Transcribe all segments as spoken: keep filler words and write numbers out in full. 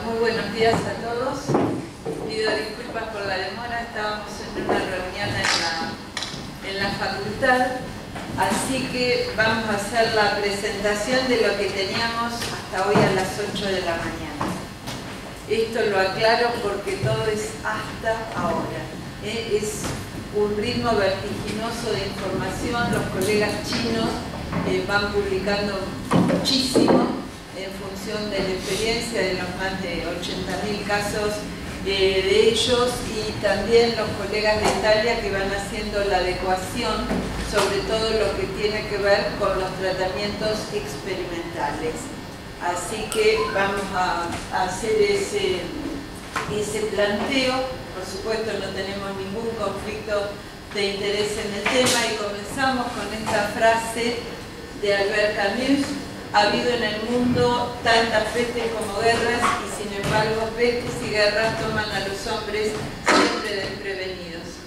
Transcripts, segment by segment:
muy buenos días a todos. Pido disculpas por la demora, estábamos en una reunión en la, en la facultad, así que vamos a hacer la presentación de lo que teníamos hasta hoy a las ocho de la mañana. Esto lo aclaro porque todo es hasta ahora. ¿eh? Es un ritmo vertiginoso de información, los colegas chinos eh, van publicando muchísimo en función de la experiencia de los más de ochenta mil casos eh, de ellos, y también los colegas de Italia que van haciendo la adecuación sobre todo lo que tiene que ver con los tratamientos experimentales. Así que vamos a, a hacer ese, ese planteo. Por supuesto no tenemos ningún conflicto de interés en el tema y comenzamos con esta frase de Albert Camus: ha habido en el mundo tantas pestes como guerras, y sin embargo pestes y guerras toman a los hombres siempre desprevenidos.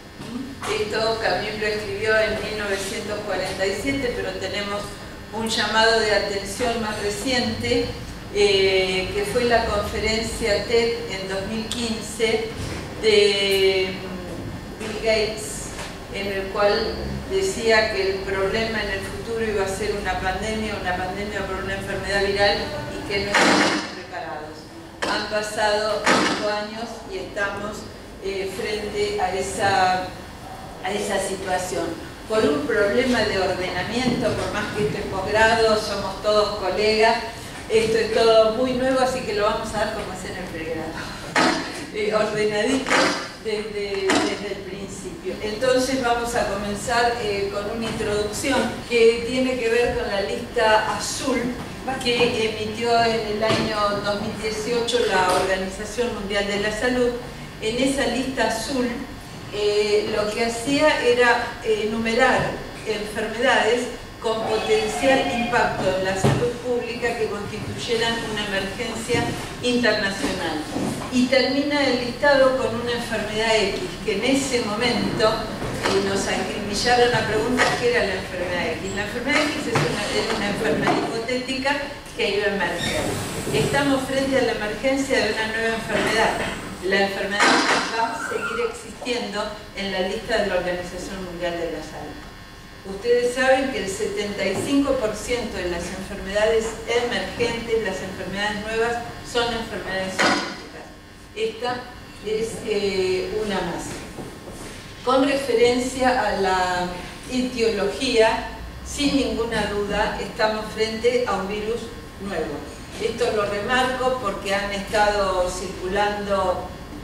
Esto Camus lo escribió en mil novecientos cuarenta y siete, pero tenemos un llamado de atención más reciente, eh, que fue la conferencia TED en dos mil quince de Bill Gates, en el cual decía que el problema en el futuro iba a ser una pandemia, una pandemia por una enfermedad viral, y que no estamos preparados. Han pasado cinco años y estamos eh, frente a esa, a esa situación. Por un problema de ordenamiento, por más que esto es posgrado, somos todos colegas, esto es todo muy nuevo, así que lo vamos a dar como es en el pregrado. Eh, ordenadito desde, desde el principio. Entonces vamos a comenzar eh, con una introducción que tiene que ver con la lista azul que emitió en el año dos mil dieciocho la Organización Mundial de la Salud. En esa lista azul eh, lo que hacía era enumerar enfermedades con potencial impacto en la salud pública que constituyeran una emergencia internacional. Y termina el listado con una enfermedad X, que en ese momento eh, nos acribillaron a preguntar qué era la enfermedad X. La enfermedad X es una, es una enfermedad hipotética que iba a emerger. Estamos frente a la emergencia de una nueva enfermedad. La enfermedad va a seguir existiendo en la lista de la Organización Mundial de la Salud. Ustedes saben que el setenta y cinco por ciento de las enfermedades emergentes, las enfermedades nuevas, son enfermedades genéticas. Esta es eh, una más. Con referencia a la etiología, sin ninguna duda, estamos frente a un virus nuevo. Esto lo remarco porque han estado circulando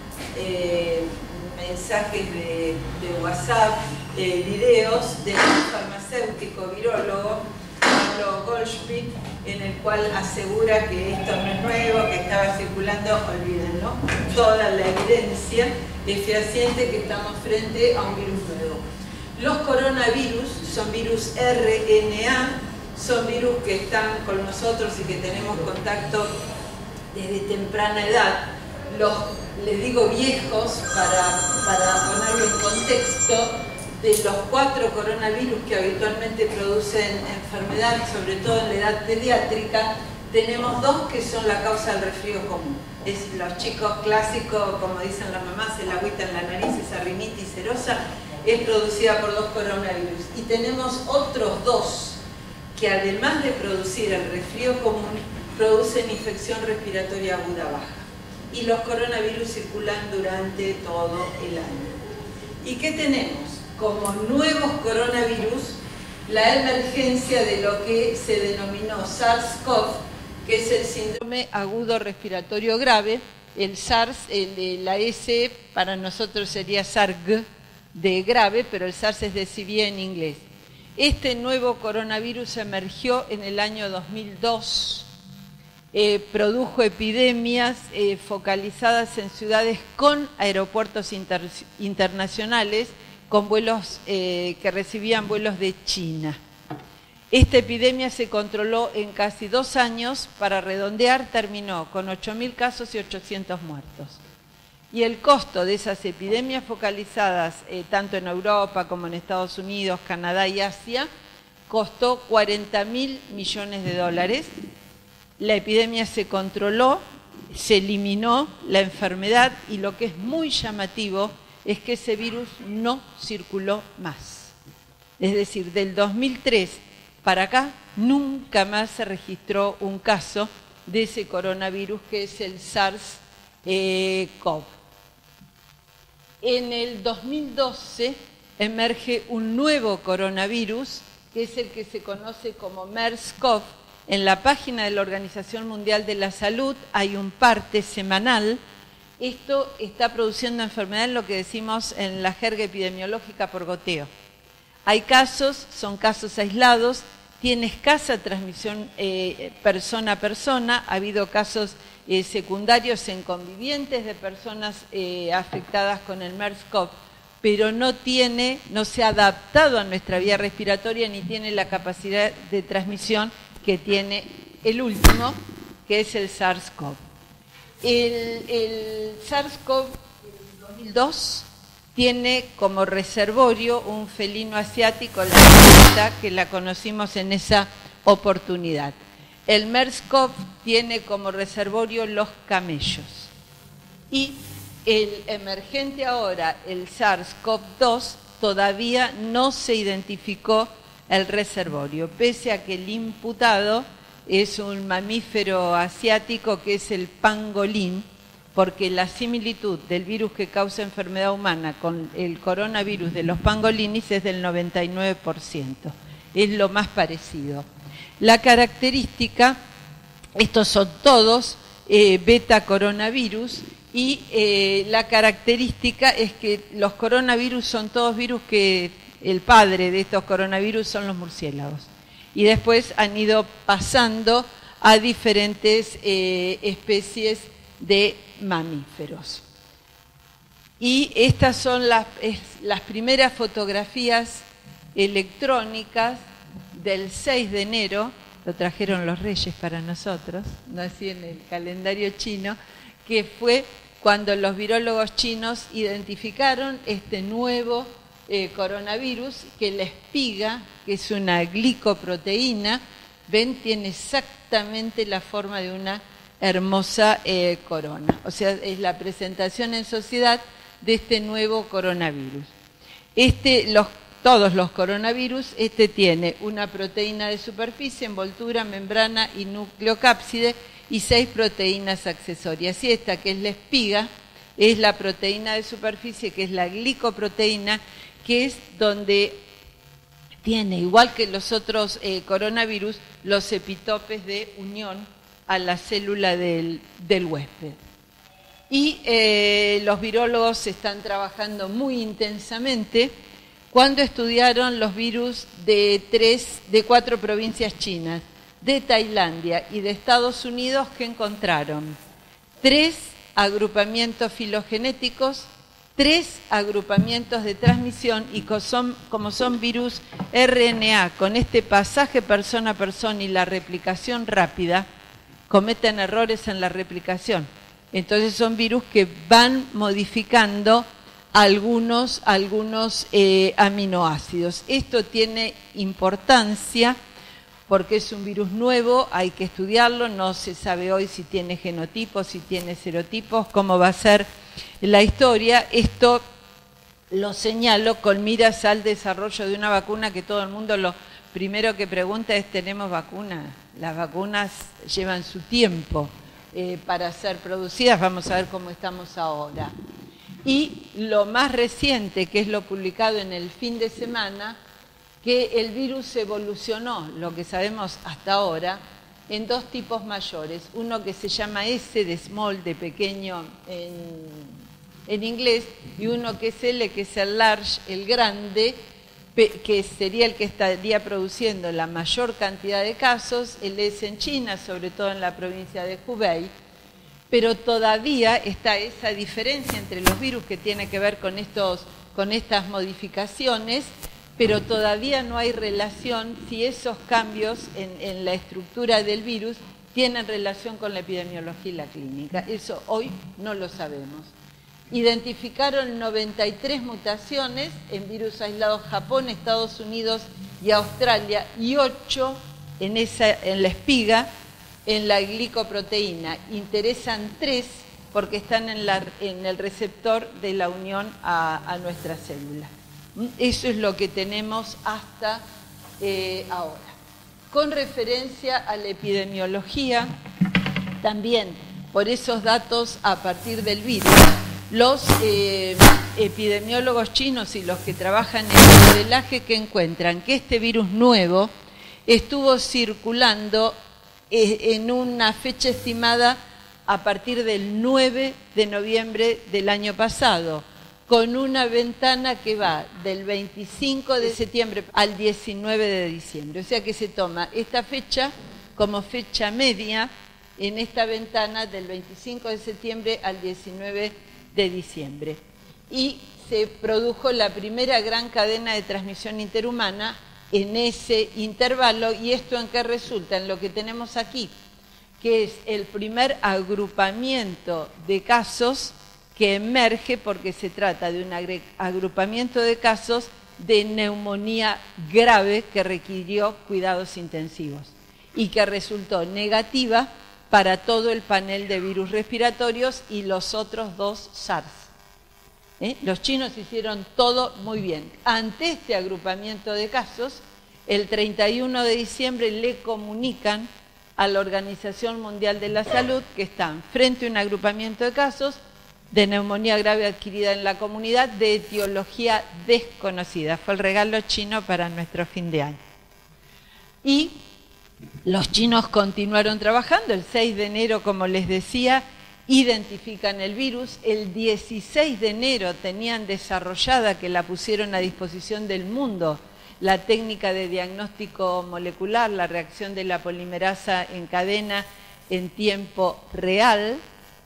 eh, mensajes de, de WhatsApp, eh, videos del farmacéutico virólogo Pablo Goldschmidt, en el cual asegura que esto no es nuevo, que estaba circulando, olvídenlo, toda la evidencia es fehaciente que estamos frente a un virus nuevo. Los coronavirus son virus R N A, son virus que están con nosotros y que tenemos contacto desde temprana edad. Los, les digo viejos para, para ponerlo en contexto, de los cuatro coronavirus que habitualmente producen enfermedad, sobre todo en la edad pediátrica, tenemos dos que son la causa del resfrío común. Es los chicos clásicos, como dicen las mamás, el agüita en la nariz, esa rinitis serosa, es producida por dos coronavirus. Y tenemos otros dos que, además de producir el resfrío común, producen infección respiratoria aguda baja. Y los coronavirus circulan durante todo el año. ¿Y qué tenemos? Como nuevos coronavirus, la emergencia de lo que se denominó SARS-CoV, que es el síndrome agudo respiratorio grave. El SARS, el de la S para nosotros sería SARS de grave, pero el SARS es de C V en inglés. Este nuevo coronavirus emergió en el año dos mil dos, eh, produjo epidemias eh, focalizadas en ciudades con aeropuertos inter internacionales, con vuelos eh, que recibían vuelos de China. Esta epidemia se controló en casi dos años, para redondear terminó con ocho mil casos y ochocientos muertos. Y el costo de esas epidemias focalizadas eh, tanto en Europa como en Estados Unidos, Canadá y Asia, costó cuarenta mil millones de dólares. La epidemia se controló, se eliminó la enfermedad y lo que es muy llamativo es que ese virus no circuló más. Es decir, del dos mil tres para acá nunca más se registró un caso de ese coronavirus que es el SARS-CoV. En el dos mil doce emerge un nuevo coronavirus, que es el que se conoce como MERS-CoV. En la página de la Organización Mundial de la Salud hay un parte semanal. Esto está produciendo enfermedad en lo que decimos en la jerga epidemiológica por goteo. Hay casos, son casos aislados, tiene escasa transmisión eh, persona a persona, ha habido casos eh, secundarios en convivientes de personas eh, afectadas con el MERS-CoV, pero no tiene, no se ha adaptado a nuestra vía respiratoria ni tiene la capacidad de transmisión que tiene el último, que es el SARS-CoV. El, el SARS-CoV dos mil dos tiene como reservorio un felino asiático, la rata, que la conocimos en esa oportunidad. El MERS-CoV tiene como reservorio los camellos. Y el emergente ahora, el SARS-CoV dos, todavía no se identificó el reservorio, pese a que el imputado es un mamífero asiático que es el pangolín, porque la similitud del virus que causa enfermedad humana con el coronavirus de los pangolinis es del noventa y nueve por ciento. Es lo más parecido. La característica, estos son todos eh, beta coronavirus, y eh, la característica es que los coronavirus son todos virus que el padre de estos coronavirus son los murciélagos. Y después han ido pasando a diferentes eh, especies de mamíferos. Y estas son las, es, las primeras fotografías electrónicas del seis de enero, lo trajeron los reyes para nosotros, no así en el calendario chino, que fue cuando los virólogos chinos identificaron este nuevo eh, coronavirus, que la espiga, que es una glicoproteína, ven, tiene exactamente la forma de una hermosa eh, corona. O sea, es la presentación en sociedad de este nuevo coronavirus. Este, los, todos los coronavirus, este tiene una proteína de superficie, envoltura, membrana y nucleocápside y seis proteínas accesorias. Y esta, que es la espiga, es la proteína de superficie, que es la glicoproteína, que es donde tiene, igual que los otros eh, coronavirus, los epitopes de unión a la célula del, del huésped. Y eh, los virólogos están trabajando muy intensamente cuando estudiaron los virus de, tres, de cuatro provincias chinas, de Tailandia y de Estados Unidos, que encontraron tres agrupamientos filogenéticos, tres agrupamientos de transmisión, y son, como son virus R N A, con este pasaje persona a persona y la replicación rápida, cometen errores en la replicación. Entonces son virus que van modificando algunos, algunos eh, aminoácidos. Esto tiene importancia porque es un virus nuevo, hay que estudiarlo, no se sabe hoy si tiene genotipos, si tiene serotipos, cómo va a ser la historia. Esto lo señalo con miras al desarrollo de una vacuna que todo el mundo lo primero que pregunta es: ¿tenemos vacuna? Las vacunas llevan su tiempo eh, para ser producidas, vamos a ver cómo estamos ahora. Y lo más reciente, que es lo publicado en el fin de semana, que el virus evolucionó, lo que sabemos hasta ahora, en dos tipos mayores. Uno que se llama S de small, de pequeño en, en inglés, y uno que es L, que es el large, el grande, que sería el que estaría produciendo la mayor cantidad de casos. Él es en China, sobre todo en la provincia de Hubei, pero todavía está esa diferencia entre los virus que tiene que ver con, estos, con estas modificaciones, pero todavía no hay relación si esos cambios en, en la estructura del virus tienen relación con la epidemiología y la clínica. Eso hoy no lo sabemos. Identificaron noventa y tres mutaciones en virus aislados Japón, Estados Unidos y Australia, y ocho en, esa, en la espiga, en la glicoproteína. Interesan tres porque están en, la, en el receptor de la unión a, a nuestra célula. Eso es lo que tenemos hasta eh, ahora. Con referencia a la epidemiología, también por esos datos a partir del virus, los eh, epidemiólogos chinos y los que trabajan en el modelaje que encuentran que este virus nuevo estuvo circulando eh, en una fecha estimada a partir del nueve de noviembre del año pasado, con una ventana que va del veinticinco de septiembre al diecinueve de diciembre. O sea que se toma esta fecha como fecha media en esta ventana del veinticinco de septiembre al diecinueve de diciembre. Y se produjo la primera gran cadena de transmisión interhumana en ese intervalo. ¿Y esto en qué resulta? En lo que tenemos aquí, que es el primer agrupamiento de casos que emerge porque se trata de un agrupamiento de casos de neumonía grave que requirió cuidados intensivos y que resultó negativa para todo el panel de virus respiratorios y los otros dos SARS. ¿Eh? Los chinos hicieron todo muy bien. Ante este agrupamiento de casos, el treinta y uno de diciembre le comunican a la Organización Mundial de la Salud que están frente a un agrupamiento de casos de neumonía grave adquirida en la comunidad de etiología desconocida. Fue el regalo chino para nuestro fin de año. Y los chinos continuaron trabajando. El seis de enero, como les decía, identifican el virus. El dieciséis de enero tenían desarrollada, que la pusieron a disposición del mundo, la técnica de diagnóstico molecular, la reacción de la polimerasa en cadena en tiempo real.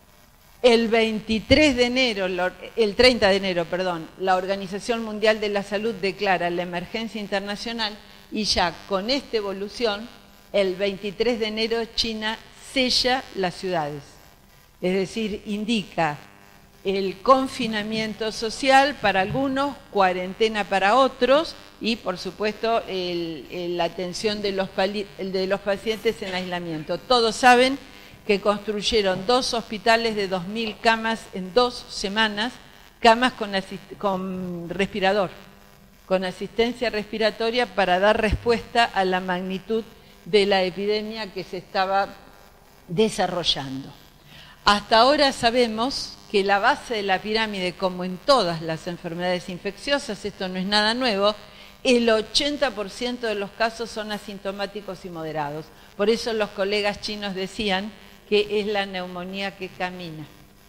El veintitrés de enero, el treinta de enero, perdón, la Organización Mundial de la Salud declara la emergencia internacional y ya con esta evolución, el veintitrés de enero China sella las ciudades. Es decir, indica el confinamiento social para algunos, cuarentena para otros y, por supuesto, el, el, la atención de los, de los pacientes en aislamiento. Todos saben que construyeron dos hospitales de dos mil camas en dos semanas, camas con, con respirador, con asistencia respiratoria para dar respuesta a la magnitud de la epidemia que se estaba desarrollando. Hasta ahora sabemos que la base de la pirámide, como en todas las enfermedades infecciosas, esto no es nada nuevo, el ochenta por ciento de los casos son asintomáticos y moderados. Por eso los colegas chinos decían que es la neumonía que camina,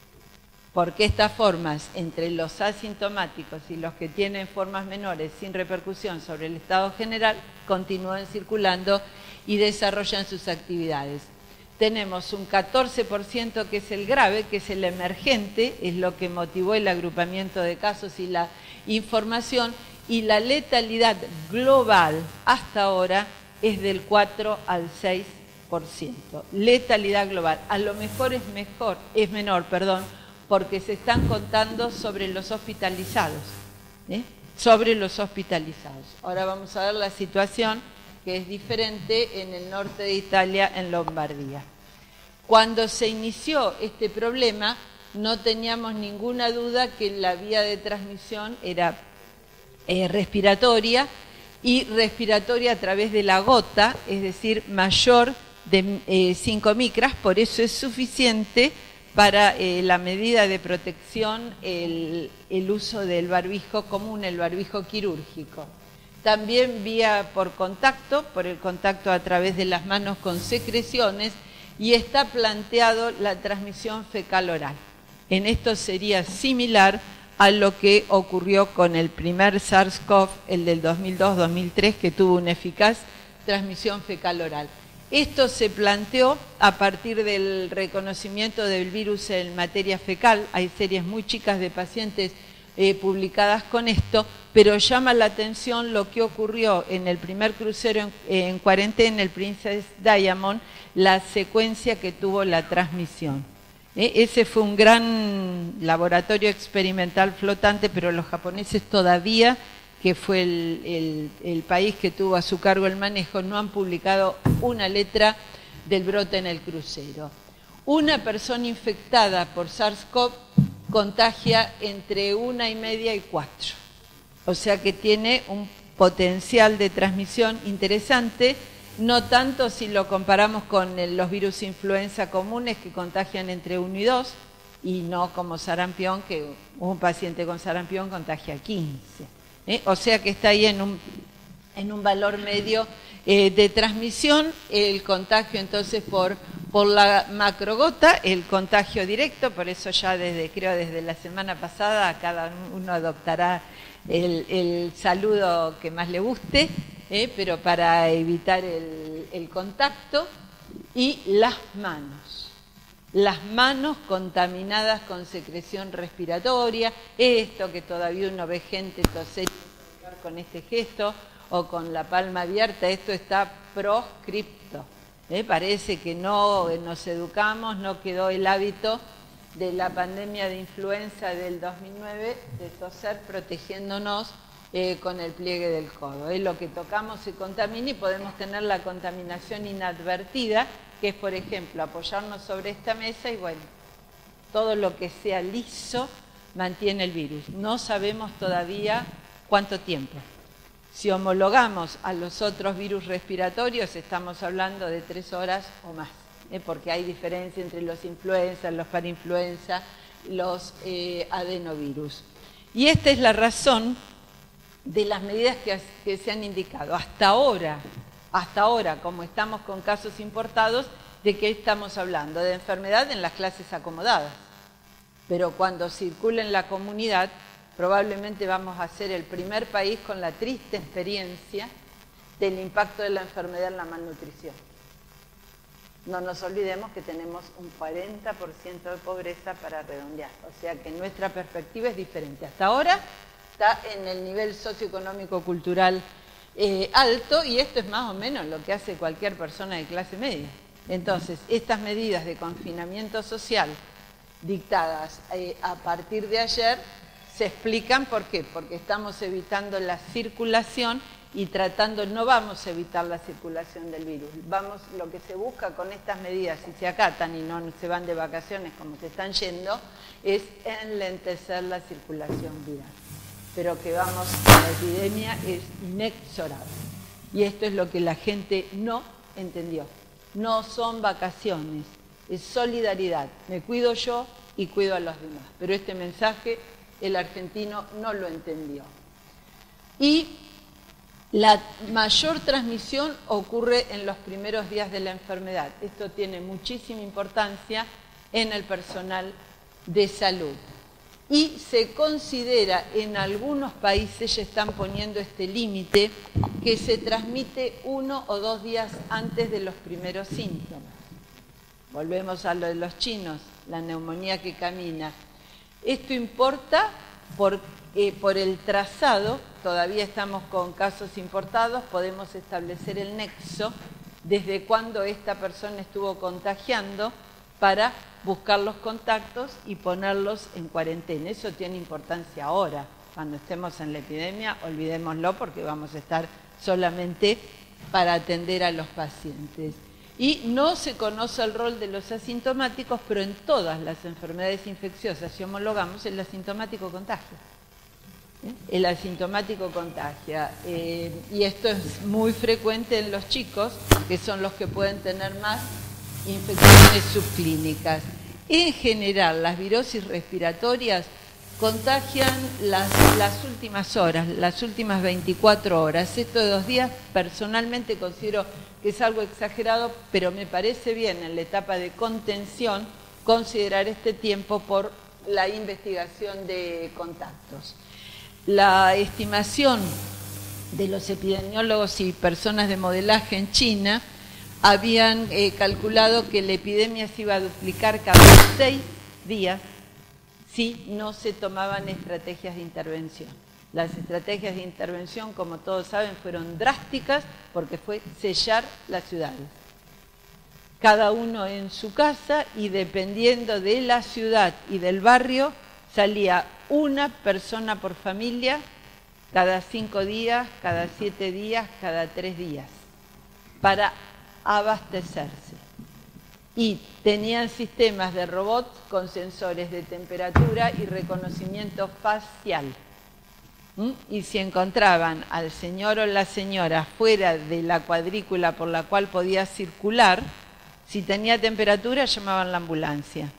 porque estas formas, entre los asintomáticos y los que tienen formas menores sin repercusión sobre el estado general, continúan circulando y desarrollan sus actividades. Tenemos un catorce por ciento que es el grave, que es el emergente, es lo que motivó el agrupamiento de casos y la información, y la letalidad global hasta ahora es del cuatro al seis por ciento. Letalidad global. A lo mejor es mejor, es menor, perdón, porque se están contando sobre los hospitalizados, ¿eh? sobre los hospitalizados. Ahora vamos a ver la situación que es diferente en el norte de Italia, en Lombardía. Cuando se inició este problema, no teníamos ninguna duda que la vía de transmisión era eh, respiratoria, y respiratoria a través de la gota, es decir, mayor de eh, cinco micras, por eso es suficiente para eh, la medida de protección el, el uso del barbijo común, el barbijo quirúrgico. También vía por contacto, por el contacto a través de las manos con secreciones, y está planteado la transmisión fecal-oral. En esto sería similar a lo que ocurrió con el primer SARS-CoV, el del dos mil dos dos mil tres, que tuvo una eficaz transmisión fecal-oral. Esto se planteó a partir del reconocimiento del virus en materia fecal. Hay series muy chicas de pacientes eh, publicadas con esto, pero llama la atención lo que ocurrió en el primer crucero en, en cuarentena, el Princess Diamond, la secuencia que tuvo la transmisión. Eh, ese fue un gran laboratorio experimental flotante, pero los japoneses todavía, que fue el, el, el país que tuvo a su cargo el manejo, no han publicado una letra del brote en el crucero. Una persona infectada por SARS-CoV contagia entre una y media y cuatro. O sea que tiene un potencial de transmisión interesante, no tanto si lo comparamos con los virus influenza comunes que contagian entre uno y dos, y no como sarampión, que un paciente con sarampión contagia quince. ¿eh? O sea que está ahí en un, en un valor medio eh, de transmisión, el contagio entonces por, por la macrogota, el contagio directo, por eso ya desde, creo desde la semana pasada cada uno adoptará el, el saludo que más le guste, eh, pero para evitar el, el contacto, y las manos. Las manos contaminadas con secreción respiratoria, esto que todavía uno ve gente toser con este gesto o con la palma abierta, esto está proscripto. ¿eh? Parece que no nos educamos, no quedó el hábito de la pandemia de influenza del dos mil nueve de toser protegiéndonos eh, con el pliegue del codo. ¿eh? Lo que tocamos se contamina y podemos tener la contaminación inadvertida, que es, por ejemplo, apoyarnos sobre esta mesa y, bueno, todo lo que sea liso mantiene el virus. No sabemos todavía cuánto tiempo. Si homologamos a los otros virus respiratorios, estamos hablando de tres horas o más, ¿eh? porque hay diferencia entre los influenza, los parainfluenza, los eh, adenovirus. Y esta es la razón de las medidas que, que se han indicado. Hasta ahora, hasta ahora, como estamos con casos importados, ¿de qué estamos hablando? De enfermedad en las clases acomodadas. Pero cuando circule en la comunidad, probablemente vamos a ser el primer país con la triste experiencia del impacto de la enfermedad en la malnutrición. No nos olvidemos que tenemos un cuarenta por ciento de pobreza para redondear, o sea que nuestra perspectiva es diferente. Hasta ahora está en el nivel socioeconómico-cultural eh, alto, y esto es más o menos lo que hace cualquier persona de clase media. Entonces, estas medidas de confinamiento social dictadas eh, a partir de ayer se explican ¿por qué? Porque estamos evitando la circulación y tratando, no vamos a evitar la circulación del virus, vamos, lo que se busca con estas medidas, si se acatan y no se van de vacaciones como se están yendo, es enlentecer la circulación viral. Pero que vamos, la epidemia es inexorable. Y esto es lo que la gente no entendió. No son vacaciones, es solidaridad. Me cuido yo y cuido a los demás. Pero este mensaje el argentino no lo entendió. Y la mayor transmisión ocurre en los primeros días de la enfermedad. Esto tiene muchísima importancia en el personal de salud. Y se considera, en algunos países ya están poniendo este límite, que se transmite uno o dos días antes de los primeros síntomas. Volvemos a lo de los chinos, la neumonía que camina. Esto importa por, eh, por el trazado, todavía estamos con casos importados, podemos establecer el nexo desde cuando esta persona estuvo contagiando para buscar los contactos y ponerlos en cuarentena. Eso tiene importancia ahora. Cuando estemos en la epidemia, olvidémoslo porque vamos a estar solamente para atender a los pacientes. Y no se conoce el rol de los asintomáticos, pero en todas las enfermedades infecciosas, si homologamos, el asintomático contagia. ¿Eh? El asintomático contagia. Eh, y esto es muy frecuente en los chicos, que son los que pueden tener más infecciones subclínicas. En general, las virosis respiratorias contagian las, las últimas horas, las últimas veinticuatro horas. Esto de dos días, personalmente considero que es algo exagerado, pero me parece bien en la etapa de contención considerar este tiempo por la investigación de contactos. La estimación de los epidemiólogos y personas de modelaje en China habían eh, calculado que la epidemia se iba a duplicar cada seis días si no se tomaban estrategias de intervención. Las estrategias de intervención, como todos saben, fueron drásticas porque fue sellar las ciudades. Cada uno en su casa, y dependiendo de la ciudad y del barrio, salía una persona por familia cada cinco días, cada siete días, cada tres días, para abastecerse. y tenían sistemas de robots con sensores de temperatura y reconocimiento facial. ¿Mm? Y si encontraban al señor o la señora fuera de la cuadrícula por la cual podía circular, si tenía temperatura llamaban a la ambulancia.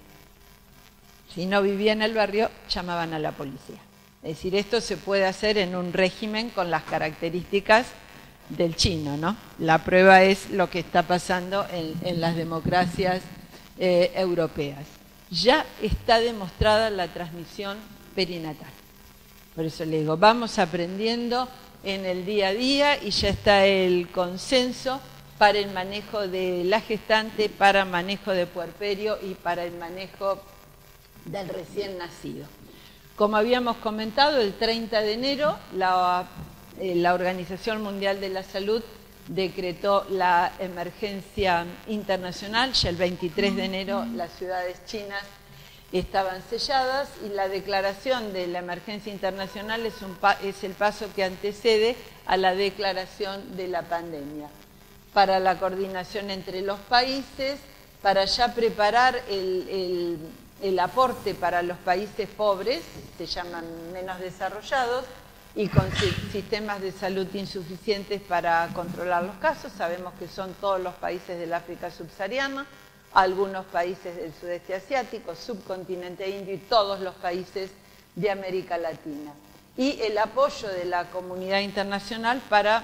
Si no vivía en el barrio, llamaban a la policía. Es decir, esto se puede hacer en un régimen con las características del chino, ¿no? La prueba es lo que está pasando en, en las democracias eh, europeas. Ya está demostrada la transmisión perinatal. Por eso le digo, vamos aprendiendo en el día a día y ya está el consenso para el manejo de la gestante, para el manejo de puerperio y para el manejo del recién nacido. Como habíamos comentado, el treinta de enero la La Organización Mundial de la Salud decretó la emergencia internacional, ya el veintitrés de enero las ciudades chinas estaban selladas y la declaración de la emergencia internacional es, un pa es el paso que antecede a la declaración de la pandemia. Para la coordinación entre los países, para ya preparar el, el, el aporte para los países pobres, se llaman menos desarrollados, y con sistemas de salud insuficientes para controlar los casos. Sabemos que son todos los países del África subsahariana, algunos países del sudeste asiático, subcontinente indio y todos los países de América Latina. Y el apoyo de la comunidad internacional para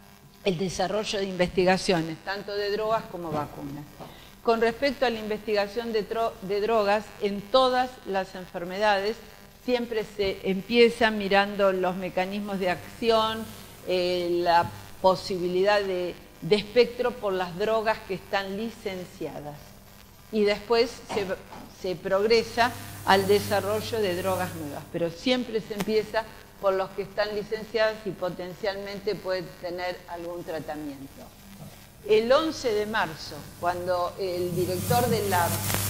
el desarrollo de investigaciones, tanto de drogas como vacunas. Con respecto a la investigación de, de drogas, en todas las enfermedades, siempre se empieza mirando los mecanismos de acción, eh, la posibilidad de, de espectro por las drogas que están licenciadas. Y después se, se progresa al desarrollo de drogas nuevas. Pero siempre se empieza por los que están licenciadas y potencialmente pueden tener algún tratamiento. El once de marzo, cuando el director de la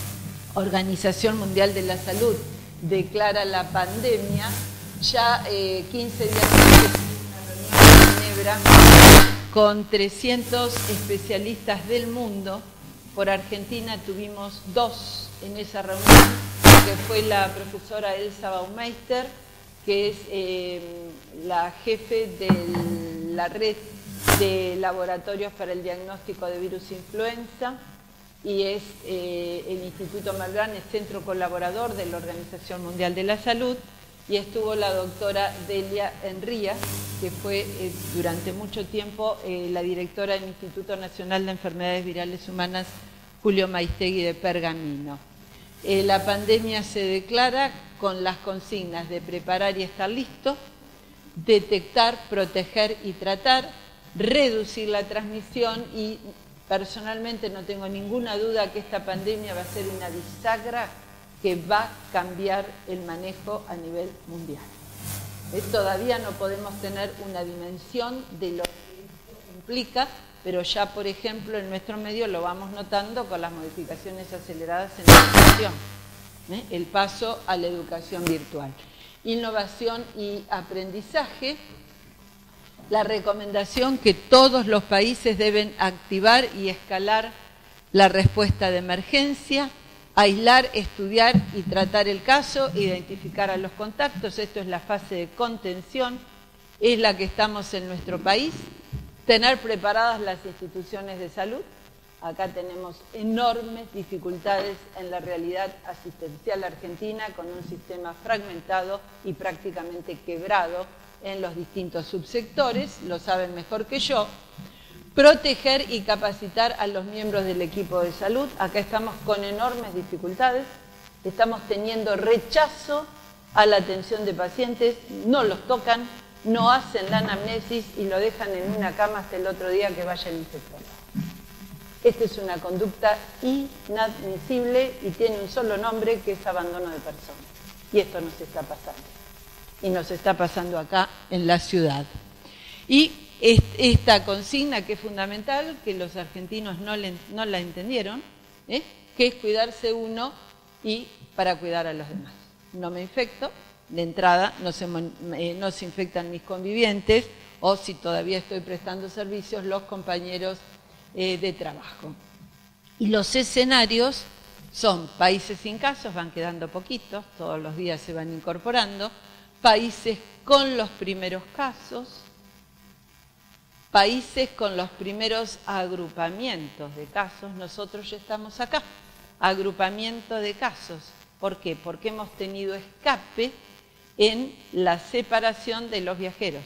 Organización Mundial de la Salud declara la pandemia, ya eh, quince días antes una reunión en Ginebra con trescientos especialistas del mundo. Por Argentina tuvimos dos en esa reunión, que fue la profesora Elsa Baumeister, que es eh, la jefe de la red de laboratorios para el diagnóstico de virus influenza, y es eh, el Instituto Malbrán, el centro colaborador de la Organización Mundial de la Salud, y estuvo la doctora Delia Enrías, que fue eh, durante mucho tiempo eh, la directora del Instituto Nacional de Enfermedades Virales Humanas, Julio Maistegui de Pergamino. Eh, la pandemia se declara con las consignas de preparar y estar listo, detectar, proteger y tratar, reducir la transmisión y personalmente no tengo ninguna duda que esta pandemia va a ser una bisagra que va a cambiar el manejo a nivel mundial. ¿Eh? Todavía no podemos tener una dimensión de lo que implica, pero ya, por ejemplo, en nuestro medio lo vamos notando con las modificaciones aceleradas en la educación, ¿eh? El paso a la educación virtual. Innovación y aprendizaje. La recomendación que todos los países deben activar y escalar la respuesta de emergencia, aislar, estudiar y tratar el caso, identificar a los contactos. Esto es la fase de contención, es la que estamos en nuestro país. Tener preparadas las instituciones de salud. Acá tenemos enormes dificultades en la realidad asistencial argentina, con un sistema fragmentado y prácticamente quebrado en los distintos subsectores, lo saben mejor que yo. Proteger y capacitar a los miembros del equipo de salud. Acá estamos con enormes dificultades, estamos teniendo rechazo a la atención de pacientes, no los tocan, no hacen la anamnesis y lo dejan en una cama hasta el otro día que vaya el inspector. Esta es una conducta inadmisible y tiene un solo nombre, que es abandono de personas. Y esto nos está pasando. Y nos está pasando acá en la ciudad. Y esta consigna que es fundamental, que los argentinos no, le, no la entendieron, ¿eh? que es cuidarse uno y para cuidar a los demás. No me infecto, de entrada no se, eh, no se infectan mis convivientes, o si todavía estoy prestando servicios, los compañeros eh, de trabajo. Y los escenarios son países sin casos, van quedando poquitos, todos los días se van incorporando, países con los primeros casos, países con los primeros agrupamientos de casos. Nosotros ya estamos acá, agrupamiento de casos. ¿Por qué? Porque hemos tenido escape en la separación de los viajeros.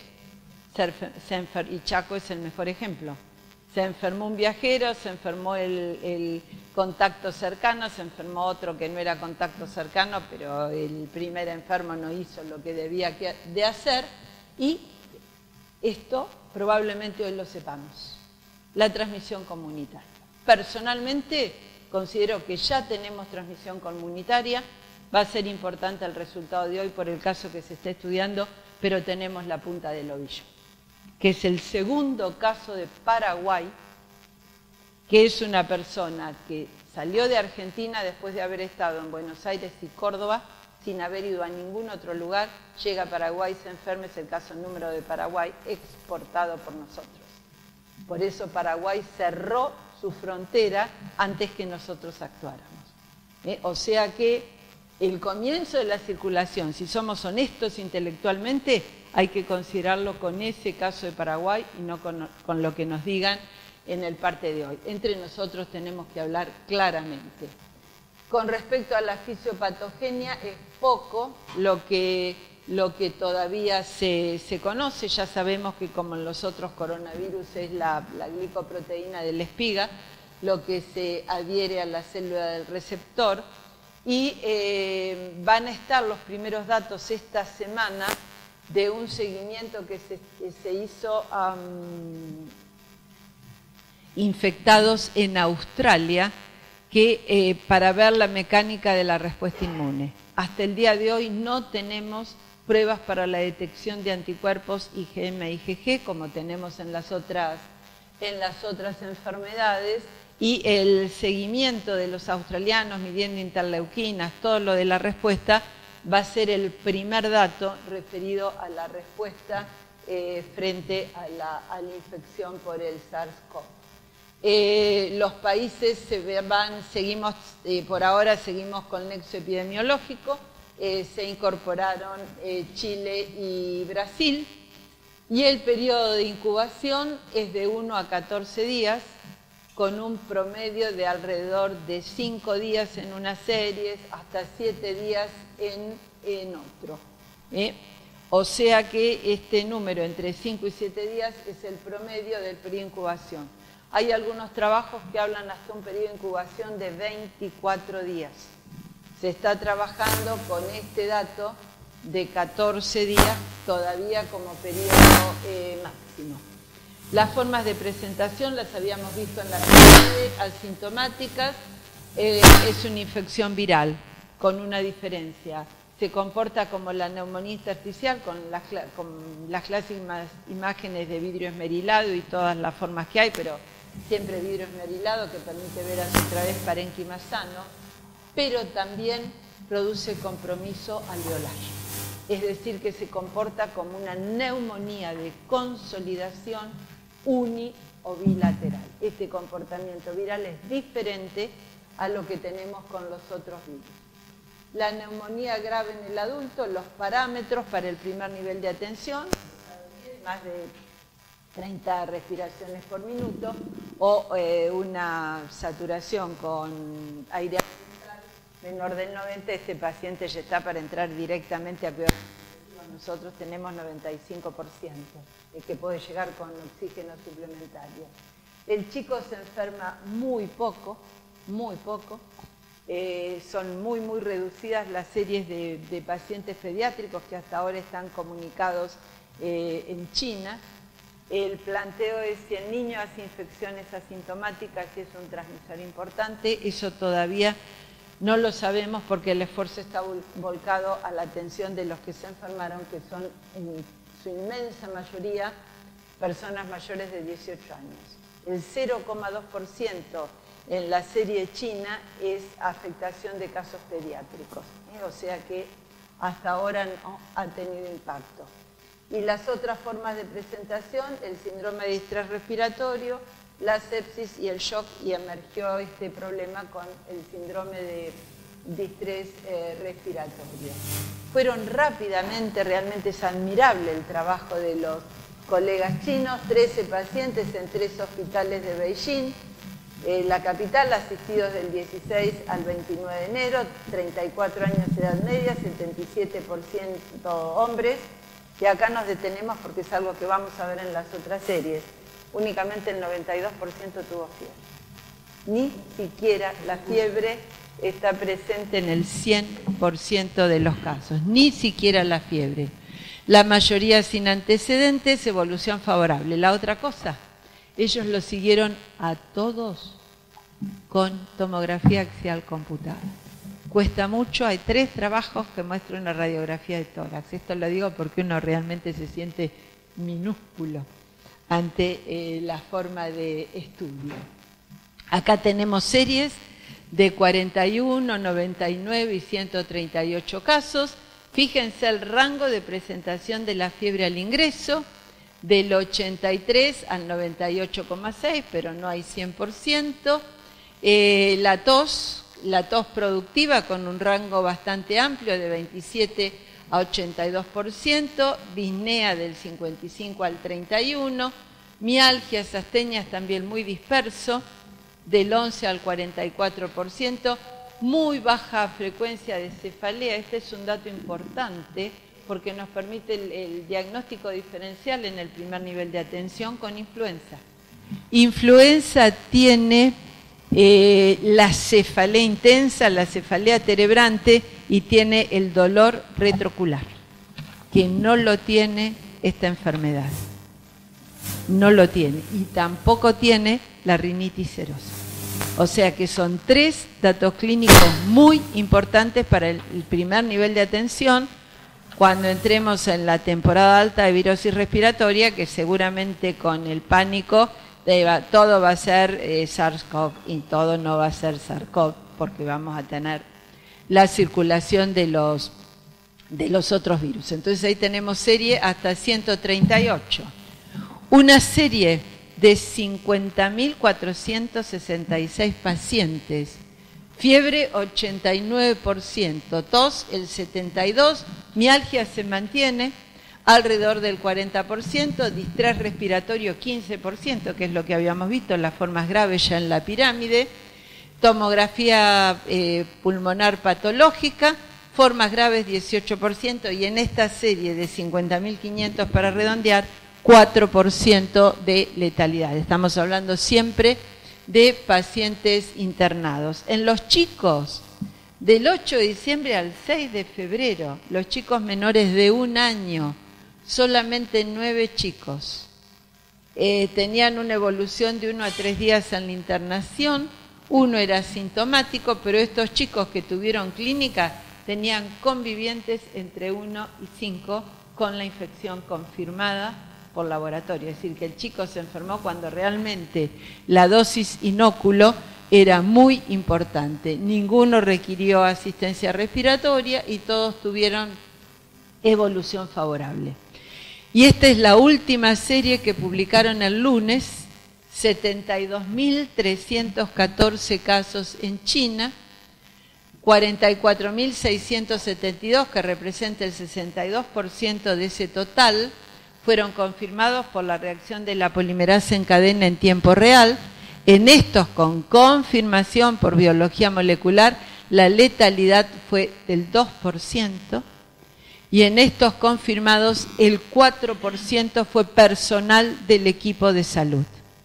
Y Chaco es el mejor ejemplo. Se enfermó un viajero, se enfermó el, el contacto cercano, se enfermó otro que no era contacto cercano, pero el primer enfermo no hizo lo que debía de hacer, y esto probablemente hoy lo sepamos, la transmisión comunitaria. Personalmente considero que ya tenemos transmisión comunitaria, va a ser importante el resultado de hoy por el caso que se está estudiando, pero tenemos la punta del ovillo, que es el segundo caso de Paraguay, que es una persona que salió de Argentina después de haber estado en Buenos Aires y Córdoba, sin haber ido a ningún otro lugar, llega a Paraguay, se enferma, es el caso número de Paraguay, exportado por nosotros. Por eso Paraguay cerró su frontera antes que nosotros actuáramos. ¿Eh? O sea que el comienzo de la circulación, si somos honestos intelectualmente, hay que considerarlo con ese caso de Paraguay y no con, con lo que nos digan en el parte de hoy. Entre nosotros tenemos que hablar claramente. Con respecto a la fisiopatogenia, es poco lo que, lo que todavía se, se conoce. Ya sabemos que, como en los otros coronavirus, es la, la glicoproteína de la espiga lo que se adhiere a la célula del receptor. Y eh, van a estar los primeros datos esta semana de un seguimiento que se, que se hizo a um, infectados en Australia, que eh, para ver la mecánica de la respuesta inmune. Hasta el día de hoy no tenemos pruebas para la detección de anticuerpos I G M e I G G como tenemos en las otras, en las otras enfermedades, y el seguimiento de los australianos midiendo interleuquinas, todo lo de la respuesta, va a ser el primer dato referido a la respuesta eh, frente a la, a la infección por el SARS-CoV. Eh, los países se van, seguimos, eh, por ahora seguimos con nexo epidemiológico, eh, se incorporaron eh, Chile y Brasil, y el periodo de incubación es de uno a catorce días, con un promedio de alrededor de cinco días en una serie, hasta siete días en, en otro. ¿eh? O sea que este número entre cinco y siete días es el promedio del periodo de incubación. Hay algunos trabajos que hablan hasta un periodo de incubación de veinticuatro días. Se está trabajando con este dato de catorce días todavía como periodo eh, máximo. Las formas de presentación las habíamos visto en las redes asintomáticas. Eh, es una infección viral, con una diferencia. Se comporta como la neumonía intersticial, con las, con las clásicas imágenes de vidrio esmerilado y todas las formas que hay, pero siempre vidrio esmerilado, que permite ver a otra vez parénquima sano, pero también produce compromiso alveolar. Es decir, que se comporta como una neumonía de consolidación uni o bilateral. Este comportamiento viral es diferente a lo que tenemos con los otros virus. La neumonía grave en el adulto, los parámetros para el primer nivel de atención, más de treinta respiraciones por minuto, o eh, una saturación con aire menor del noventa, este paciente ya está para entrar directamente a cuidado. Nosotros tenemos noventa y cinco por ciento, el que puede llegar con oxígeno suplementario. El chico se enferma muy poco, muy poco. Eh, son muy, muy reducidas las series de, de pacientes pediátricos que hasta ahora están comunicados eh, en China. El planteo es si el niño hace infecciones asintomáticas, si es un transmisor importante. Eso todavía no lo sabemos porque el esfuerzo está volcado a la atención de los que se enfermaron, que son en su inmensa mayoría personas mayores de dieciocho años. El cero coma dos por ciento en la serie china es afectación de casos pediátricos, ¿eh? O sea que hasta ahora no ha tenido impacto. Y las otras formas de presentación, el síndrome de distrés respiratorio, la sepsis y el shock, y emergió este problema con el síndrome de distrés eh, respiratorio. Fueron rápidamente, realmente es admirable el trabajo de los colegas chinos, trece pacientes en tres hospitales de Beijing, eh, la capital, asistidos del dieciséis al veintinueve de enero, treinta y cuatro años de edad media, setenta y siete por ciento hombres, y acá nos detenemos porque es algo que vamos a ver en las otras series. Únicamente el noventa y dos por ciento tuvo fiebre. Ni siquiera la fiebre está presente en el cien por ciento de los casos, ni siquiera la fiebre. La mayoría sin antecedentes, evolución favorable. La otra cosa, ellos lo siguieron a todos con tomografía axial computada. Cuesta mucho, hay tres trabajos que muestran una radiografía de tórax. Esto lo digo porque uno realmente se siente minúsculo ante eh, la forma de estudio. Acá tenemos series de cuarenta y uno, noventa y nueve y ciento treinta y ocho casos. Fíjense el rango de presentación de la fiebre al ingreso, del ochenta y tres al noventa y ocho coma seis, pero no hay cien por ciento. Eh, la tos, la tos productiva con un rango bastante amplio de veintisiete a ochenta y dos por ciento, disnea del cincuenta y cinco al treinta y uno, mialgias, astenias también muy disperso, del once al cuarenta y cuatro por ciento, muy baja frecuencia de cefalea. Este es un dato importante porque nos permite el, el diagnóstico diferencial en el primer nivel de atención con influenza. Influenza tiene eh, la cefalea intensa, la cefalea terebrante y tiene el dolor retroocular, que no lo tiene esta enfermedad. No lo tiene. Y tampoco tiene la rinitis serosa. O sea que son tres datos clínicos muy importantes para el, el primer nivel de atención cuando entremos en la temporada alta de virosis respiratoria, que seguramente con el pánico de, todo va a ser eh, SARS-CoV y todo no va a ser SARS-CoV porque vamos a tener la circulación de los, de los otros virus. Entonces ahí tenemos serie hasta ciento treinta y ocho. Una serie de cincuenta mil cuatrocientos sesenta y seis pacientes, fiebre ochenta y nueve por ciento, tos el setenta y dos por ciento, mialgia se mantiene alrededor del cuarenta por ciento, distrés respiratorio quince por ciento, que es lo que habíamos visto en las formas graves ya en la pirámide, tomografía eh, pulmonar patológica, formas graves dieciocho por ciento, y en esta serie de cincuenta mil quinientos para redondear, cuatro por ciento de letalidad. Estamos hablando siempre de pacientes internados. En los chicos, del ocho de diciembre al seis de febrero, los chicos menores de un año, solamente nueve chicos eh, tenían una evolución de uno a tres días en la internación. Uno era asintomático, pero estos chicos que tuvieron clínica tenían convivientes entre uno y cinco con la infección confirmada por laboratorio, es decir, que el chico se enfermó cuando realmente la dosis inóculo era muy importante. Ninguno requirió asistencia respiratoria y todos tuvieron evolución favorable. Y esta es la última serie que publicaron el lunes, setenta y dos mil trescientos catorce casos en China, cuarenta y cuatro mil seiscientos setenta y dos, que representa el sesenta y dos por ciento de ese total, fueron confirmados por la reacción de la polimerasa en cadena en tiempo real. En estos con confirmación por biología molecular, la letalidad fue del dos por ciento y en estos confirmados el cuatro por ciento fue personal del equipo de salud.